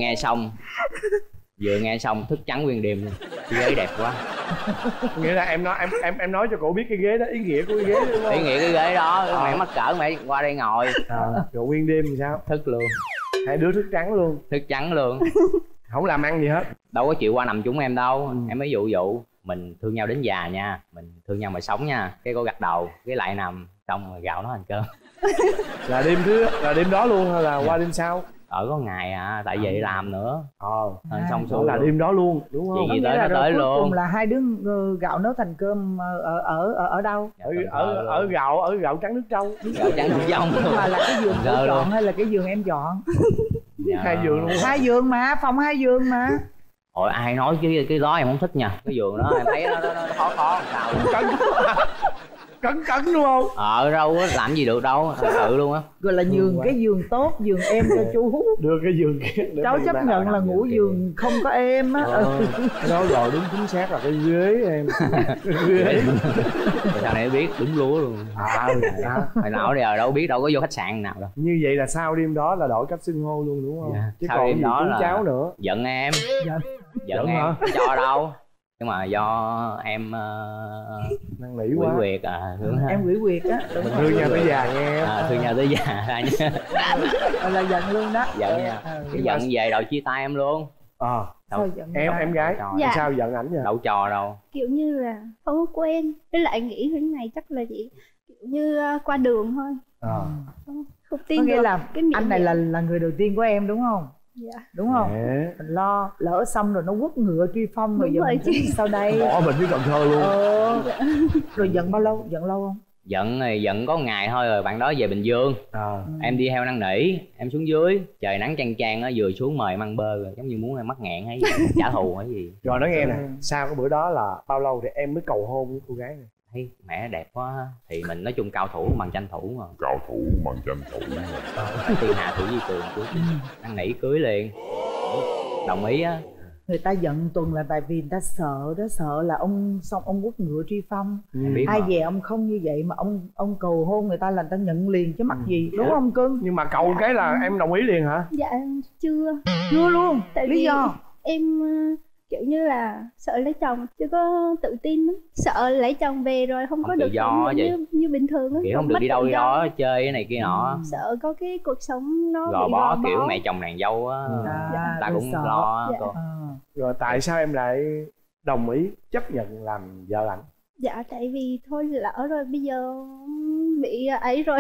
E: nghe xong thức trắng nguyên đêm luôn. Cái ghế đẹp quá.
G: Nghĩa là em nói cho cổ biết cái ghế đó, ý nghĩa của cái ghế đó đúng không?
E: Ý nghĩa cái ghế đó, mẹ mắc cỡ mẹ qua đây ngồi.
G: Rồi nguyên đêm thì sao?
E: Thức luôn.
G: 2 đứa thức trắng luôn.
E: Thức trắng luôn.
G: Không làm ăn gì hết.
E: Đâu có chịu qua nằm chung em đâu. Em mới dụ mình thương nhau đến già nha, mình thương nhau mà sống nha. Cái cô gật đầu, cái lại nằm xong rồi gạo nó thành cơm.
G: Là đêm đó luôn hay là qua đêm sau?
E: ở có ngày à, tại vậy làm nữa. Xong
G: đó là đêm đó luôn đúng không?
E: Chuyện gì tới nó tới luôn.
D: Cuối cùng là hai đứa gạo nấu thành cơm ở đâu?
G: Ở gạo trắng nước trong.
E: Gạo trắng nước trong.
D: Mà là cái giường cô chọn hay là cái giường em chọn?
G: Hai giường luôn.
D: Hai giường mà, phòng hai giường mà.
E: Ôi ai nói cái đó em không thích nha. Cái giường đó em thấy nó khó sao.
G: Cấn đúng không?
E: Đâu có làm gì được đâu, tự luôn á.
D: Rồi là nhường cái giường tốt, giường em cho chú.
G: Đưa cái giường kia.
D: Cháu chấp nhận là ngủ giường không có em á.
G: Nói rồi đúng chính xác là cái ghế em.
E: Ghế. Sao này biết đúng lúa luôn. Hồi nào giờ đâu biết, đâu có vô khách sạn nào đâu.
G: Như vậy là sau đêm đó là đổi cách xưng hô luôn đúng không? Chứ
E: sau
G: còn
E: đêm đó là
G: cháu nữa.
E: giận em. Giận em
G: hả?
E: cho đâu. Nhưng mà do em
G: năn nỉ quá.
E: Quỷ quyệt
D: em quỷ quyệt á.
G: Thương nhau tới già nghe.
E: Thương nhau tới già ra nha.
D: Là giận luôn đó.
E: Giận nha. Cái giận về đòi chia tay em luôn.
G: Em gái sao giận ảnh vậy?
E: Đâu trò đâu.
F: Kiểu như là không có quen, với lại nghĩ cái này chắc là chỉ kiểu như qua đường thôi. Không tin
D: nghĩa
F: được
D: là
F: cái
D: anh này là người đầu tiên của em đúng không?
F: Dạ.
D: Đúng không? Mình lo lỡ xong rồi nó quất ngựa truy phong rồi.
F: Đúng
D: giờ
F: rồi
D: mình sau đây
G: bỏ mình với Cần Thơ luôn.
D: Rồi giận bao lâu? Giận lâu không?
E: Giận có ngày thôi rồi bạn đó về Bình Dương. Em đi theo năn nỉ, em xuống dưới trời nắng chang chang á, vừa xuống mời em ăn bơ rồi giống như muốn em mắc nghẹn hay gì trả thù hay gì.
G: Rồi nói nghe nè, sau cái bữa đó là bao lâu thì em mới cầu hôn với cô gái này?
E: Thấy mẹ đẹp quá thì mình nói chung cao thủ bằng tranh thủ mà.
H: Cao thủ bằng tranh thủ.
E: Phải thiên hạ thủ di cường trước. Năn nỉ cưới liền. Đồng ý á.
D: Người ta giận Tuần là tại vì người ta sợ đó, sợ là ông xong ông quất ngựa truy phong. Ai về ông không như vậy mà ông cầu hôn người ta là người ta nhận liền chứ mắc gì, đúng không cưng?
G: Nhưng mà cầu cái là em đồng ý liền hả?
F: Dạ chưa
D: luôn.
F: Tại
D: lý do
F: em kiểu như là sợ lấy chồng, chưa có tự tin lắm. Sợ lấy chồng về rồi không có được sống như bình thường á.
E: Kiểu không được đi đâu đi đó chơi cái này kia nọ.
F: Sợ có cái cuộc sống nó
E: gò
F: bị
E: bó kiểu mẹ chồng nàng dâu á. Ta cũng sợ. Lo
G: Rồi tại sao em lại đồng ý chấp nhận làm vợ ảnh?
F: Dạ tại vì thôi lỡ rồi, bây giờ bị ấy rồi.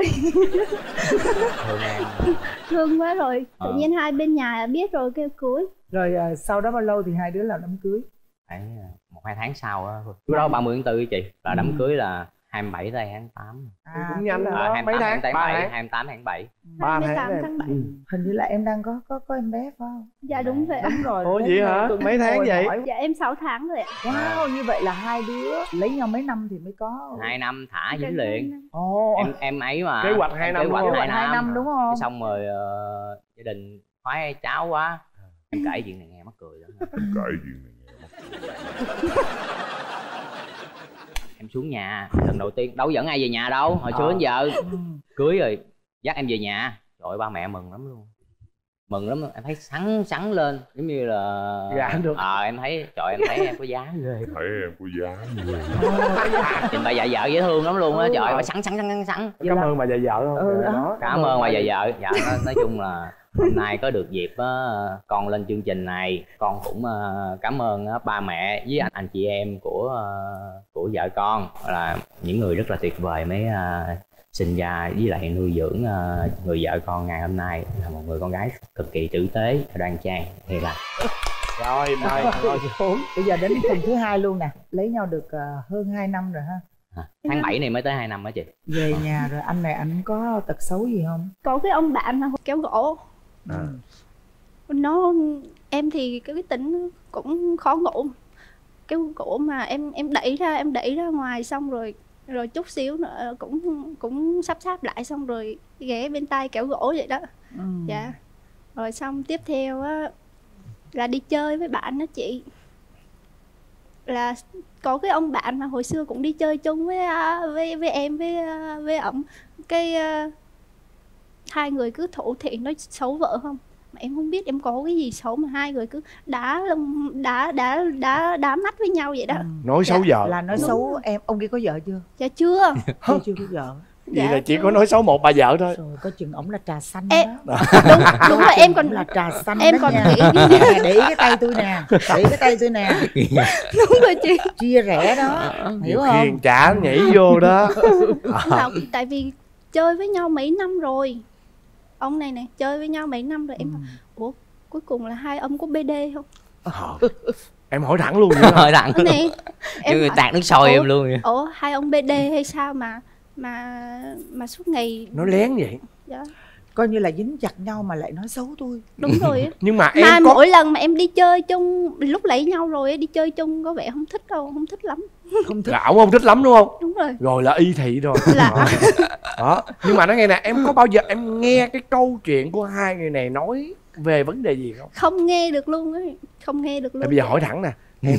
F: Thương quá rồi. Tự nhiên hai bên nhà biết rồi kêu cưới.
D: Rồi sau đó bao lâu thì hai đứa làm đám cưới?
E: Khoảng 1-2 tháng sau á. Lúc đó 30 tháng 4 chị. Là đám cưới là 27 tây tháng 8.
G: Cũng nhanh rồi.
E: 28 tháng 7, 28 tháng 7.
F: 28 tháng 7.
D: Hình như là em đang có em bé phải không?
F: Dạ đúng vậy.
D: Đúng rồi.
G: Ủa vậy hả? Mấy tháng vậy?
F: Dạ em 6 tháng rồi ạ.
D: Wow, như vậy là hai đứa lấy nhau mấy năm thì mới có?
E: 2 năm thả dính liền. Em ấy mà.
G: Kế hoạch 2 năm.
E: Kế hoạch
D: 2 năm đúng không?
E: Xong rồi gia đình khoái cháu quá. Em kể chuyện này nghe mắc cười lắm.
H: Kể chuyện này nghe mắc cười.
E: Em xuống nhà lần đầu tiên, đâu dẫn ai về nhà đâu, hồi xưa đến giờ cưới rồi dắt em về nhà, trời ơi ba mẹ mừng lắm luôn, mừng lắm, em thấy sắn lên giống như là
G: được.
E: Em thấy trời em thấy em có giá ghê,
H: thấy em có giá ghê,
E: nhìn bà vợ dễ thương lắm luôn á, trời ơi sắn.
G: Cảm ơn bà vợ không?
E: Cảm ơn bà vợ. Dạ nói chung là hôm nay có được dịp con lên chương trình này, con cũng cảm ơn ba mẹ với anh chị em của vợ con, là những người rất là tuyệt vời mới sinh ra với lại nuôi dưỡng người vợ con ngày hôm nay, là một người con gái cực kỳ tử tế, đoan trang, thì là
G: rồi mời xuống.
D: Bây giờ đến tuần thứ 2 luôn nè, lấy nhau được hơn 2 năm rồi ha.
E: Tháng 7 này mới tới 2 năm đó chị.
D: Về nhà rồi anh này anh có tật xấu gì không?
F: Có cái ông bạn là kéo gỗ. Em thì cái tính cũng khó ngủ, cái gỗ mà em đẩy ra ngoài, xong rồi chút xíu nữa cũng sắp lại, xong rồi ghé bên tay kéo gỗ vậy đó. Dạ. Rồi xong tiếp theo á là đi chơi với bạn đó chị, là có cái ông bạn mà hồi xưa cũng đi chơi chung với em với ổng, cái hai người cứ thủ thị nói xấu vợ không, mà em không biết em có cái gì xấu mà hai người cứ đá mắt với nhau vậy đó.
G: Nói xấu vợ
D: là nói xấu em. Ông kia có vợ chưa?
F: Dạ chưa.
D: Chưa có vợ.
G: Vậy là chỉ có nói xấu một bà vợ thôi.
D: Rồi có chừng ổng là trà xanh
F: đó. Đúng rồi, em còn
D: là trà xanh
F: em
D: đó
F: còn
D: nha.
F: nghĩ
D: để ý cái tay tôi nè,
F: đúng rồi chị,
D: chia rẽ đó, hiểu không?
G: Khiên trả nhảy vô đó.
F: Tại vì chơi với nhau mấy năm rồi, ông này này chơi với nhau mấy năm rồi. Em hỏi, ủa cuối cùng là hai ông có BD không?
G: Em hỏi thẳng luôn vậy?
E: Hỏi thẳng luôn.
F: Này,
E: Như người tạt nước sôi em luôn vậy.
F: Ủa hai ông BD hay sao mà suốt ngày
G: Nó lén vậy?
F: Dạ.
D: Coi như là dính chặt nhau mà lại nói xấu tôi.
F: Đúng rồi á.
G: Nhưng mà em có...
F: mỗi lần mà em đi chơi chung, lúc lấy nhau rồi đi chơi chung có vẻ không thích đâu, không thích lắm.
D: Không thích.
G: Là ổng không thích lắm đúng không?
F: Đúng rồi.
G: Rồi là y thị rồi.
F: Là...
G: Đó. Nhưng mà nói nghe nè, em có bao giờ em nghe cái câu chuyện của hai người này nói về vấn đề gì không?
F: Không nghe được luôn ấy. Không nghe được luôn.
G: Bây giờ hỏi thẳng nè,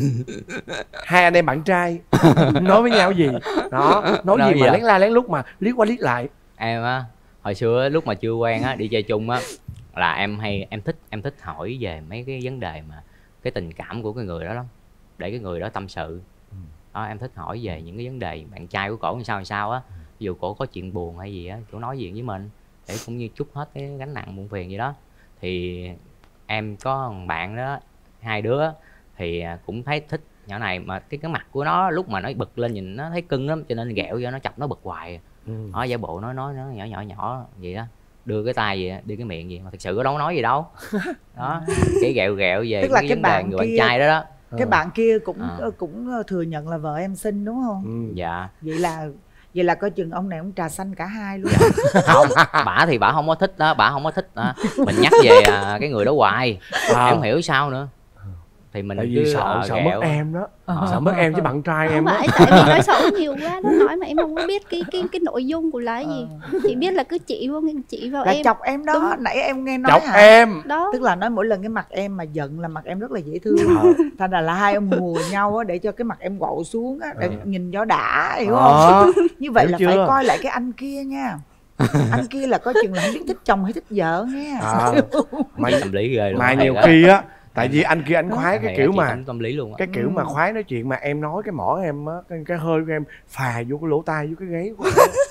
G: hai anh em bạn trai nói với nhau gì? Đó, nói gì mà lén la lén lút mà liếc qua liếc lại?
E: Em á, hồi xưa lúc mà chưa quen á, đi chơi chung á, là em thích hỏi về mấy cái vấn đề mà cái tình cảm của cái người đó lắm, để cái người đó tâm sự. Đó, em thích hỏi về những cái vấn đề bạn trai của cổ làm sao á, ví dụ cổ có chuyện buồn hay gì á, cổ nói chuyện với mình để cũng như trút hết cái gánh nặng buồn phiền gì đó. Thì em có một bạn đó, hai đứa thì cũng thấy thích nhỏ này, mà cái mặt của nó lúc mà nó bực lên nhìn nó thấy cưng lắm, cho nên ghẹo cho nó chọc nó bực hoài. Nó giả bộ nói nó nhỏ vậy đó, đưa cái tay gì đưa cái miệng gì mà thực sự nó đâu nói gì đâu. Đó, cái ghẹo về
D: tức là
E: cái
D: cái
E: vấn đề
D: bạn
E: người bạn
D: kia,
E: trai đó.
D: Cái bạn kia cũng thừa nhận là vợ em xinh đúng không?
E: Dạ.
D: Vậy là coi chừng ông này ông trà xanh cả hai luôn.
E: Không, bả thì bả không có thích đó, bả không có thích đó. Mình nhắc về cái người đó hoài, em không hiểu sao nữa. Thì mình
G: tại vì sợ mất em đó, sợ mất em chứ bạn trai
F: không
G: em
F: phải,
G: đó.
F: tại vì nói xấu nhiều quá, nó nói mà em không có biết cái nội dung của là gì. Chỉ biết là cứ chỉ vào
D: là
F: em.
D: chọc em đó. Đúng. Nãy em nghe nói
G: chọc
D: hả?
G: Em
F: đó.
D: Tức là nói mỗi lần cái mặt em mà giận là mặt em rất là dễ thương. Thành ra là hai ông hùa nhau á, để cho cái mặt em gậu xuống á, để nhìn cho đã, hiểu không? Như vậy là phải coi lại cái anh kia nha. Anh kia là coi chừng là không biết thích chồng hay thích vợ nha.
E: Mà tâm lý ghê luôn.
G: Mà nhiều khi á, tại vì anh kia anh khoái cái kiểu mà
E: tâm lý luôn.
G: Cái kiểu mà khoái nói chuyện mà em nói cái mỏ em á, cái hơi của em phà vô cái lỗ tai, vô cái gáy của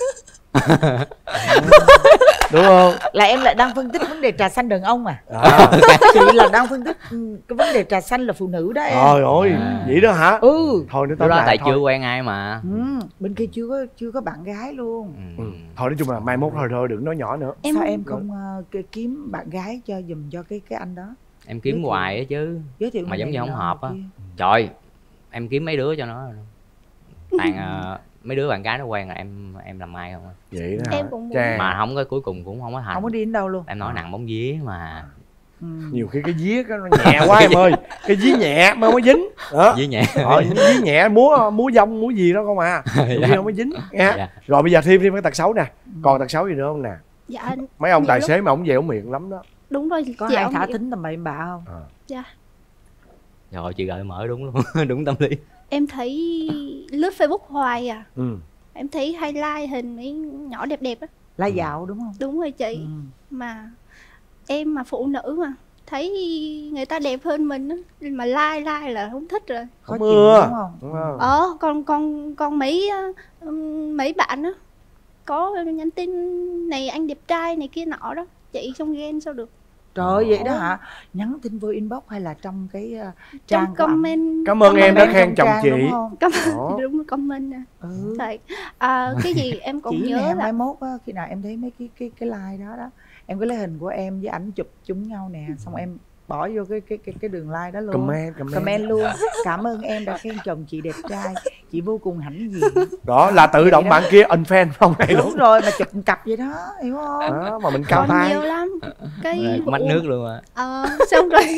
G: em. Đúng không?
D: Là em lại đang phân tích vấn đề trà xanh đàn ông à? Chị là đang phân tích cái vấn đề trà xanh là phụ nữ đó em.
G: Trời ơi, vậy đó hả? Thôi nó tóm lại
E: tại chưa quen ai mà.
D: Bên kia chưa có bạn gái luôn.
G: Thôi nói chung là mai mốt thôi đừng nói nhỏ nữa.
D: Sao em không kiếm bạn gái cho giùm cho cái anh đó?
E: Em kiếm hoài á chứ, mà giống như không hợp á. Trời, em kiếm mấy đứa cho nó. Mấy đứa bạn gái nó quen là em làm ai không á.
G: Vậy đó
F: em cũng
E: mà không có, cuối cùng cũng không có thành.
D: Không có đi đến đâu luôn.
E: Em nói nặng bóng vía mà.
G: Nhiều khi cái vía nó nhẹ quá em ơi, cái vía nhẹ mà mới dính.
E: Vía nhẹ.
G: Vía nhẹ múa dông múa gì đó không à. Nhiều khi không mới dính nha. Rồi bây giờ thêm cái tật xấu nè. Còn tật xấu gì nữa không nè?
F: Dạ.
G: Mấy ông tài xế mà ông dẻo miệng lắm đó.
F: Đúng rồi.
D: Có ai thả thính tầm bậy bạ không?
F: Dạ.
E: Rồi chị gợi mở đúng luôn. Đúng tâm lý.
F: Em thấy lướt Facebook hoài à. Em thấy hay like hình mấy nhỏ đẹp đẹp á.
D: Like dạo đúng không?
F: Đúng rồi chị. Mà em mà phụ nữ mà thấy người ta đẹp hơn mình á, mà like là không thích rồi.
G: Khó chịu
D: đúng không?
F: Còn mấy bạn á có nhắn tin này anh đẹp trai này kia nọ đó, chị không ghen sao được.
D: Trời ơi vậy đó hả? Nhắn tin vô inbox hay là trong cái trang
F: trong comment.
G: Cảm ơn em đã khen chồng chị.
F: Đúng comment nè. Cái gì em cũng
D: chị
F: nhớ
D: nè,
F: là
D: mai mốt á, khi nào em thấy mấy cái like đó em cứ lấy hình của em với ảnh chụp chung nhau nè, xong em bỏ vô cái đường like đó luôn. Comment luôn. Cảm ơn em đã khen chồng chị đẹp trai, chị vô cùng hãnh diện.
G: Đó là tự động bạn kia unfriend không này
D: đúng rồi, mà chụp cặp vậy đó, hiểu không?
G: Đó, mà mình cao
F: còn
G: tay
F: nhiều lắm cái
E: mách nước luôn à.
F: Xong rồi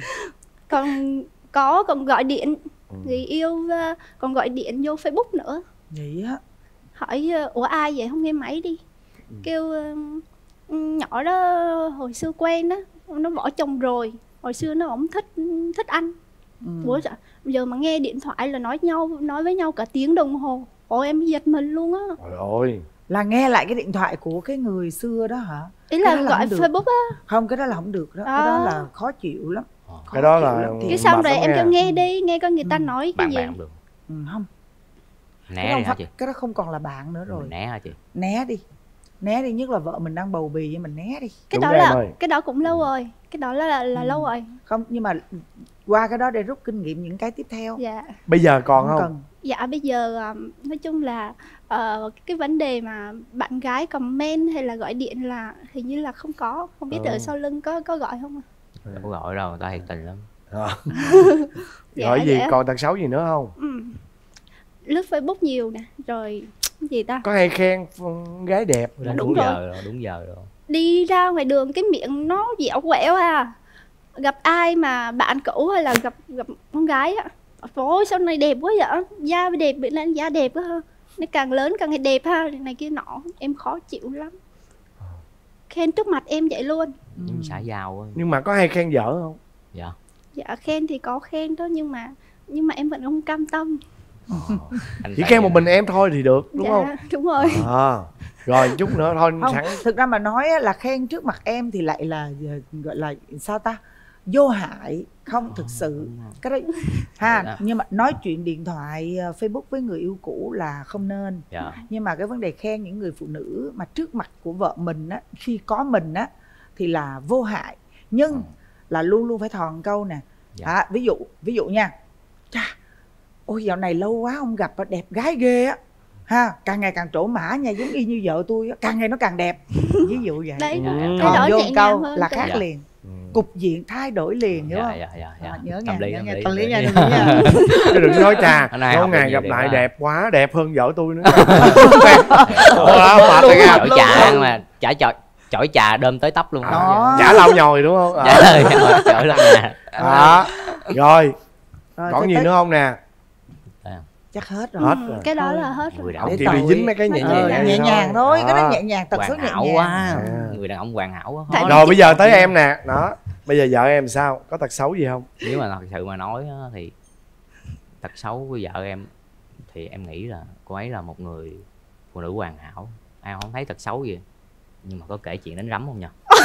F: còn gọi điện người yêu, còn gọi điện vô Facebook nữa.
D: Vậy á.
F: Hỏi ủa ai vậy, không nghe máy đi. Kêu nhỏ đó hồi xưa quen đó, nó bỏ chồng rồi, hồi xưa nó không thích anh. Ủa sao giờ mà nghe điện thoại là nói với nhau cả tiếng đồng hồ. Ôi em giật mình luôn á.
G: Trời ơi.
D: Là nghe lại cái điện thoại của cái người xưa đó hả?
F: Ý là gọi Facebook á.
D: Không, cái đó là không được đó. Cái đó là khó chịu lắm.
G: Cái đó là
F: cái xong rồi em cho nghe đi, nghe coi người ta nói cái gì.
E: Bạn được.
D: Không.
E: Né đi hả chị?
D: Cái đó không còn là bạn nữa rồi.
E: Né hả chị?
D: Né đi. Né đi, nhất là vợ mình đang bầu bì với mình né đi.
F: Cái
G: Đúng
F: đó
G: rồi em
F: là
G: ơi.
F: cái đó cũng lâu rồi, cái đó là lâu rồi.
D: Không, nhưng mà qua cái đó để rút kinh nghiệm những cái tiếp theo.
F: Dạ.
G: Bây giờ còn không?
D: cần.
F: Dạ bây giờ nói chung là cái vấn đề mà bạn gái comment hay là gọi điện là hình như là không có, không biết ở sau lưng có gọi không ạ?
E: Đâu có gọi đâu, người ta thiệt tình lắm.
F: Dạ,
G: Gọi gì
F: dạ.
G: còn tật xấu gì nữa không?
F: Lướt Facebook nhiều nè, rồi cái gì ta?
G: Có hay khen gái đẹp?
E: Đúng,
F: Đúng
E: giờ
F: rồi.
E: rồi, đúng giờ rồi.
F: Đi ra ngoài đường cái miệng nó dẻo quẹo à. Gặp ai mà bạn cũ hay là gặp con gái á, ôi sao này đẹp quá vậy, da đẹp, bữa nay da đẹp quá ha, nó càng lớn càng ngày đẹp ha, này kia nọ, em khó chịu lắm. Khen trước mặt em vậy luôn.
E: Những xã giao á.
G: Nhưng mà có hay khen vợ không?
E: Dạ.
F: Dạ khen thì có khen đó, nhưng mà em vẫn không cam tâm.
G: Chỉ khen một mình em thôi thì được đúng
F: Dạ,
G: không?
F: đúng rồi.
G: Rồi chút nữa thôi
D: Không,
G: sẵn.
D: thực ra mà nói á, là khen trước mặt em thì lại là gọi là sao ta, vô hại, không thực sự cái đấy ha. Nhưng mà nói chuyện điện thoại Facebook với người yêu cũ là không nên.
E: Dạ.
D: Nhưng mà cái vấn đề khen những người phụ nữ mà trước mặt của vợ mình á, khi có mình á thì là vô hại, nhưng là luôn luôn phải thòn câu nè.
E: Dạ.
D: Ví dụ nha, chà, ôi dạo này lâu quá không gặp, đẹp gái ghê á ha, càng ngày càng trổ mã nha, giống y như vợ tôi á, càng ngày nó càng đẹp. Ví dụ vậy.
F: Đấy,
D: Còn
F: cái đó
D: vô
F: nhẹ nhàng
D: câu
F: hơn.
D: là
F: Dạ.
D: khác liền. Cục diện thay đổi liền, hiểu
E: Dạ,
D: không?
E: dạ.
D: Nhớ
E: Tâm
D: nha,
E: lý,
D: nhớ
E: tâm
D: nha,
E: lý,
D: tâm lý
E: tâm
D: nha,
E: lý.
D: tâm lý nha.
G: Chứ đừng nói trà.
E: Hôm nay
G: Có
E: học
G: ngày
E: được
G: gặp
E: nhiều
G: lại
E: đẹp
G: đẹp quá, đẹp hơn vợ tôi nữa.
E: Chổi trà mà chổi trà đơm tới tóc luôn.
D: Đó.
G: Chả lau nhồi đúng không?
E: Dạ ơi, chổi lên nè.
G: Đó. Rồi,
D: Rồi,
G: còn
D: tới-
G: gì
D: tới-
G: nữa không nè?
D: Chắc hết rồi.
G: Hết rồi.
F: Cái đó là hết rồi.
E: Người đàn
G: Không
E: ông
G: chỉ bị dính mấy cái nhẹ nhàng
D: nhẹ nhàng thôi, cái đó
G: Đó.
D: nhẹ nhàng, tật số
E: hoàn
D: nhẹ
E: hảo
D: nhàng.
E: quá. Người đàn ông hoàn hảo quá.
F: Tại-
G: Rồi bây giờ tới em nè. Đó. Bây giờ vợ em sao? Có tật xấu gì không?
E: Nếu mà thật sự mà nói á, thì tật xấu của vợ em thì em nghĩ là cô ấy là một người phụ nữ hoàn hảo, ai không thấy tật xấu gì. Nhưng mà có kể chuyện đánh rắm không nhỉ?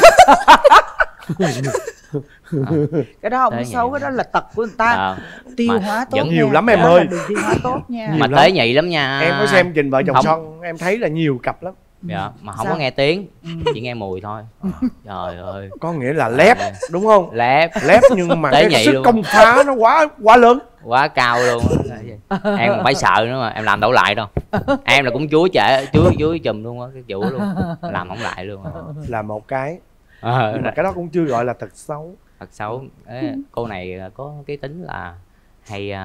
D: Cái đó không
E: Tới
D: xấu,
E: vậy.
D: cái đó là tật của người ta. Tiêu
E: mà
D: hóa tốt
E: vẫn
G: nhiều
D: nha.
G: lắm em
D: Đó
G: ơi.
D: là đường tiêu hóa tốt nha.
E: mà
G: lắm.
E: tế nhị lắm nha.
G: Em có xem Trình Vợ Chồng
E: Không.
G: Son, em thấy là nhiều cặp lắm.
E: Dạ, mà không
D: Sao?
E: có nghe tiếng, chỉ nghe mùi thôi. Trời ơi,
G: Có nghĩa là lép, đúng không?
E: lép
G: Lép nhưng mà
E: Tế
G: cái
E: nhị
G: sức
E: luôn.
G: công phá nó quá lớn.
E: quá cao luôn á. Em còn phải sợ nữa mà em làm đâu lại đâu. Em là cũng chúa chùm luôn á, cái chủ luôn, làm không lại luôn.
G: Là một cái. Nhưng mà cái đó cũng chưa gọi là tật xấu.
E: Thật xấu. Ê, cô này có cái tính là hay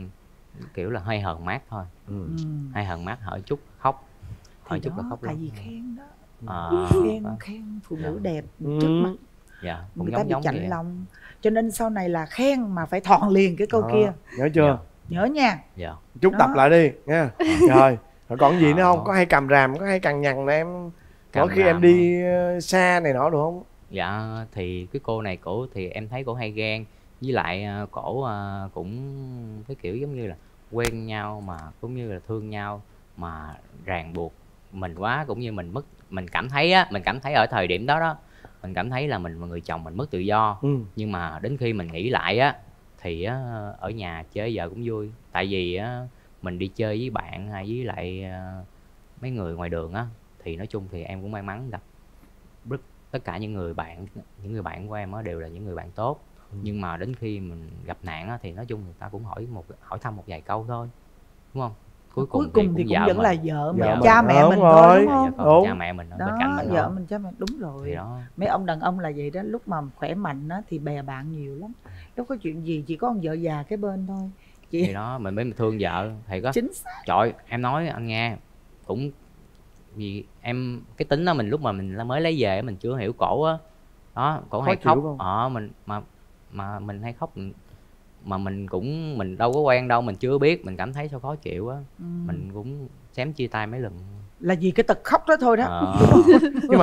E: kiểu là hơi hờn mát thôi. Hay hờn mát, hỏi chút khóc, hỏi chút là khóc
D: tại
E: luôn.
D: vì khen đó.
E: Khen
D: Khen phụ nữ đẹp trước mặt
E: dạ, cũng
D: người ta
E: giống
D: bị
E: giống
D: chạnh
E: vậy.
D: lòng, cho nên sau này là khen mà phải thòn liền cái câu kia.
G: Nhớ chưa?
D: Nhớ nha.
E: Dạ.
G: Chút
D: Đó.
G: tập lại đi nha. Rồi còn gì nữa không? Có hay cầm ràm, có hay cằn nhằn là em
E: Cầm
G: mỗi khi em
E: ràm
G: đi xa này nọ được không?
E: Dạ thì cái cô này cổ thì em thấy cổ hay ghen, với lại cổ cũng cái kiểu giống như là quen nhau mà cũng như là thương nhau mà ràng buộc mình quá, cũng như mình cảm thấy ở thời điểm đó mình cảm thấy là mình là người chồng mình mất tự do. Nhưng mà đến khi mình nghĩ lại á thì ở nhà chơi vợ cũng vui, tại vì mình đi chơi với bạn hay với lại mấy người ngoài đường á, thì nói chung thì em cũng may mắn gặp tất cả những người bạn của em á đều là những người bạn tốt. Nhưng mà đến khi mình gặp nạn á thì nói chung người ta cũng hỏi thăm một vài câu thôi, đúng không? Cuối cùng
D: thì cũng
E: vợ
D: vẫn
E: mình.
D: là vợ mình,
E: Vợ
D: cha
E: mình.
D: mẹ
G: Đúng
D: mình
G: rồi.
D: thôi, đúng
E: Dạ,
D: không?
E: còn
G: Đúng.
E: cha mẹ mình ở bên
D: Đó,
E: cạnh mình
D: vợ
E: thôi.
D: mình cha mẹ đúng rồi.
E: Thì đó.
D: Mấy ông đàn ông là vậy đó, lúc mà khỏe mạnh á thì bè bạn nhiều lắm, đâu có chuyện gì chỉ có con vợ già cái bên thôi.
E: Thì đó mình mới thương vợ thì có.
D: Chính xác.
E: Trời, em nói anh nghe cũng vì em cái tính đó, mình lúc mà mình mới lấy về mình chưa hiểu cổ á, đó cổ hay
G: Khó
E: khóc.
G: chịu không?
E: Mình mà mình hay khóc mà mình đâu có quen đâu, mình chưa biết, mình cảm thấy sao khó chịu á. Mình cũng xém chia tay mấy lần.
D: Là vì cái tật khóc đó thôi đó.
G: Nhưng mà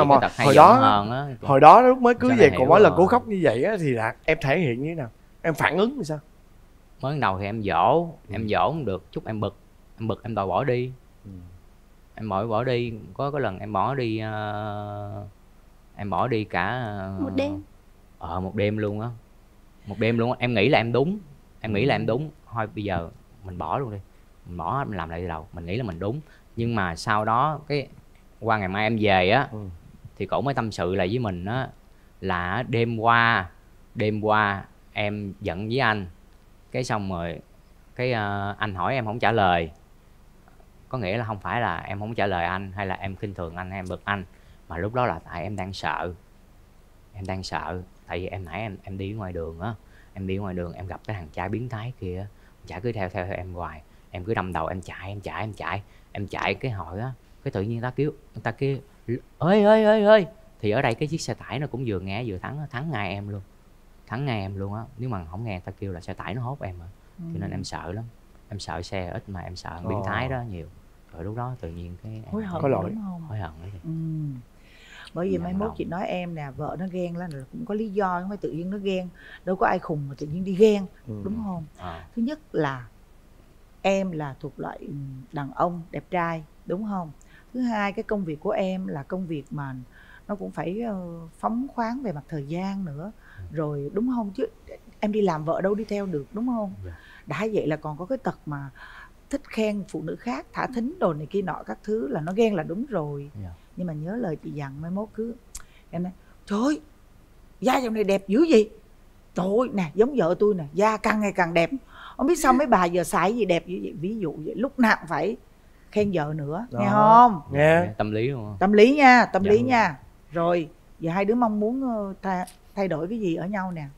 G: hồi đó lúc mới cưới về còn mỗi lần cô khóc như vậy á thì là em thể hiện như thế nào, em phản ứng như sao?
E: Mới ban đầu thì em dỗ không được, chút em bực em đòi bỏ đi. Em bỏ đi, có lần em bỏ đi cả
F: một đêm.
E: Một đêm luôn á. Em nghĩ là em đúng, thôi bây giờ mình bỏ luôn đi, mình làm lại từ đầu, mình nghĩ là mình đúng. Nhưng mà sau đó cái qua ngày mai em về á, thì cổ mới tâm sự lại với mình á là đêm qua em giận với anh, cái xong rồi cái anh hỏi em không trả lời, có nghĩa là không phải là em không trả lời anh hay là em khinh thường anh hay em bực anh, mà lúc đó là tại em đang sợ, tại vì em đi ngoài đường á, em gặp cái thằng trai biến thái kia, chả cứ theo em hoài, em cứ đâm đầu em chạy cái hồi á, cái tự nhiên người ta kêu ơi, thì ở đây cái chiếc xe tải nó cũng vừa nghe vừa thắng ngay em luôn á, nếu mà không nghe người ta kêu là xe tải nó hốt em rồi. Cho nên em sợ lắm, em sợ xe ít mà em sợ biến thái đó nhiều. Rồi lúc đó tự nhiên cái
D: hối hận
G: có lỗi,
D: đúng không?
E: hối hận đó.
D: Bởi vì mai mốt chị nói em nè, vợ nó ghen là cũng có lý do, không phải tự nhiên nó ghen, đâu có ai khùng mà tự nhiên đi ghen, đúng không? Thứ nhất là em là thuộc loại đàn ông đẹp trai, đúng không? Thứ hai, cái công việc của em là công việc mà nó cũng phải phóng khoáng về mặt thời gian nữa, rồi đúng không? Chứ em đi làm vợ đâu đi theo được, đúng không? Đã vậy là còn có cái tật mà thích khen phụ nữ khác, thả thính đồ này kia nọ các thứ, là nó ghen là đúng rồi. Nhưng mà nhớ lời chị dặn, mai mốt cứ em nói trời ơi, da dạo này đẹp dữ gì, trời ơi nè, giống vợ tôi nè, da càng ngày càng đẹp, không biết sao mấy bà giờ xài gì đẹp như vậy, ví dụ vậy, lúc nào cũng phải khen vợ nữa. Đó. Nghe không?
G: Nghe
E: tâm lý đúng không?
D: Tâm lý nha. Rồi giờ hai đứa mong muốn thay đổi cái gì ở nhau nè?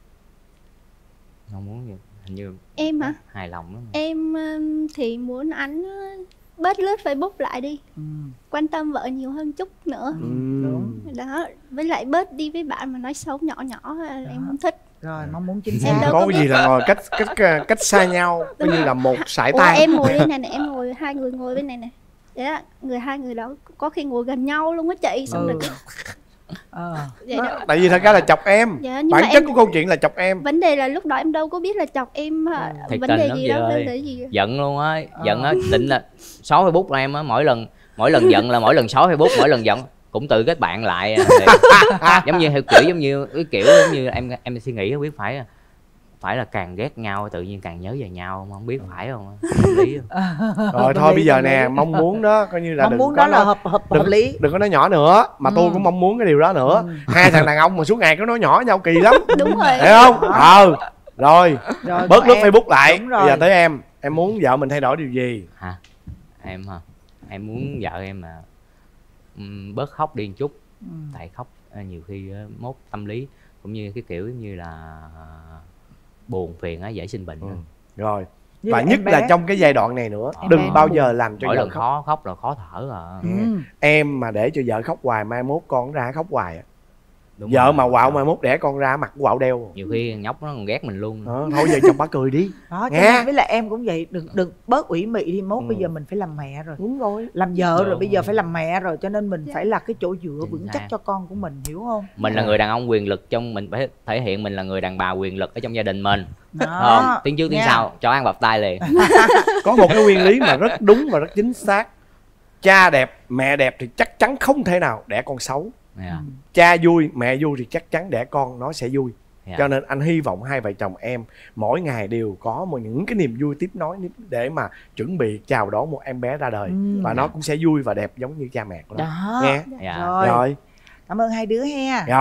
E: Mong muốn gì? Hình như
F: em hả?
E: hài lòng lắm.
F: Em thì muốn anh bớt lướt Facebook lại đi, quan tâm vợ nhiều hơn chút nữa.
D: Đúng
F: đó, với lại bớt đi với bạn mà nói xấu nhỏ là em không thích.
D: Rồi mong muốn chính xác.
G: Có cái gì là ngồi cách xa nhau, coi như là một sải tay.
F: Em ngồi đây này nè, em ngồi, hai người ngồi bên này nè, đấy là hai người đó có khi ngồi gần nhau luôn á chị, xong rồi
G: tại vì thật ra là chọc em. Bản chất của câu chuyện là chọc em.
F: Vấn đề là lúc đó em đâu có biết là chọc em vấn đề gì đâu, vấn đề gì
E: giận luôn á, giận á, định là xóa Facebook em á, mỗi lần giận là mỗi lần xóa Facebook, mỗi lần giận cũng tự kết bạn lại. giống như em suy nghĩ không biết phải là càng ghét nhau tự nhiên càng nhớ về nhau, không biết phải không? Lý không?
G: Rồi thôi bây giờ nè, mong muốn đó coi như là
D: mong muốn đó là hợp lý,
G: đừng có nói nhỏ nữa, mà tôi cũng mong muốn cái điều đó nữa. Hai thằng đàn ông mà suốt ngày có nói nhỏ nhau kỳ lắm.
F: Đúng rồi,
G: hiểu không? Rồi bớt lướt Facebook lại. Bây giờ tới em muốn vợ mình thay đổi điều gì?
E: Em muốn vợ em mà bớt khóc đi một chút, tại khóc nhiều khi mốt tâm lý cũng như cái kiểu như là buồn phiền á, dễ sinh bệnh.
G: Rồi và nhất là trong cái giai đoạn này nữa, đừng bao giờ làm cho
E: mỗi
G: vợ
E: lần khóc là khó thở à.
G: Em mà để cho vợ khóc hoài, mai mốt con ra khóc hoài à. Đúng vợ rồi. Mà quạo mai mốt đẻ con ra mặt quạo đeo.
E: Nhiều khi nhóc nó còn ghét mình luôn.
G: Thôi giờ chồng bà cười đi.
D: Đó, nghe. Với lại em cũng vậy, đừng bớt ủy mị đi, mốt bây giờ mình phải làm mẹ rồi.
G: Đúng rồi.
D: Làm vợ rồi, bây giờ phải làm mẹ rồi, cho nên mình phải là cái chỗ dựa vững chắc cho con của mình, hiểu không?
E: Mình là người đàn ông quyền lực, trong mình phải thể hiện mình là người đàn bà quyền lực ở trong gia đình mình. Không, tiếng trước tiếng sau cho ăn bập tay liền.
G: Có một cái nguyên lý mà rất đúng và rất chính xác. Cha đẹp, mẹ đẹp thì chắc chắn không thể nào đẻ con xấu. Cha vui, mẹ vui thì chắc chắn đẻ con nó sẽ vui. Cho nên anh hy vọng hai vợ chồng em mỗi ngày đều có những cái niềm vui tiếp nối để mà chuẩn bị chào đón một em bé ra đời. Và nó cũng sẽ vui và đẹp giống như cha mẹ của nó. Nghe?
D: Rồi. Cảm ơn hai đứa he.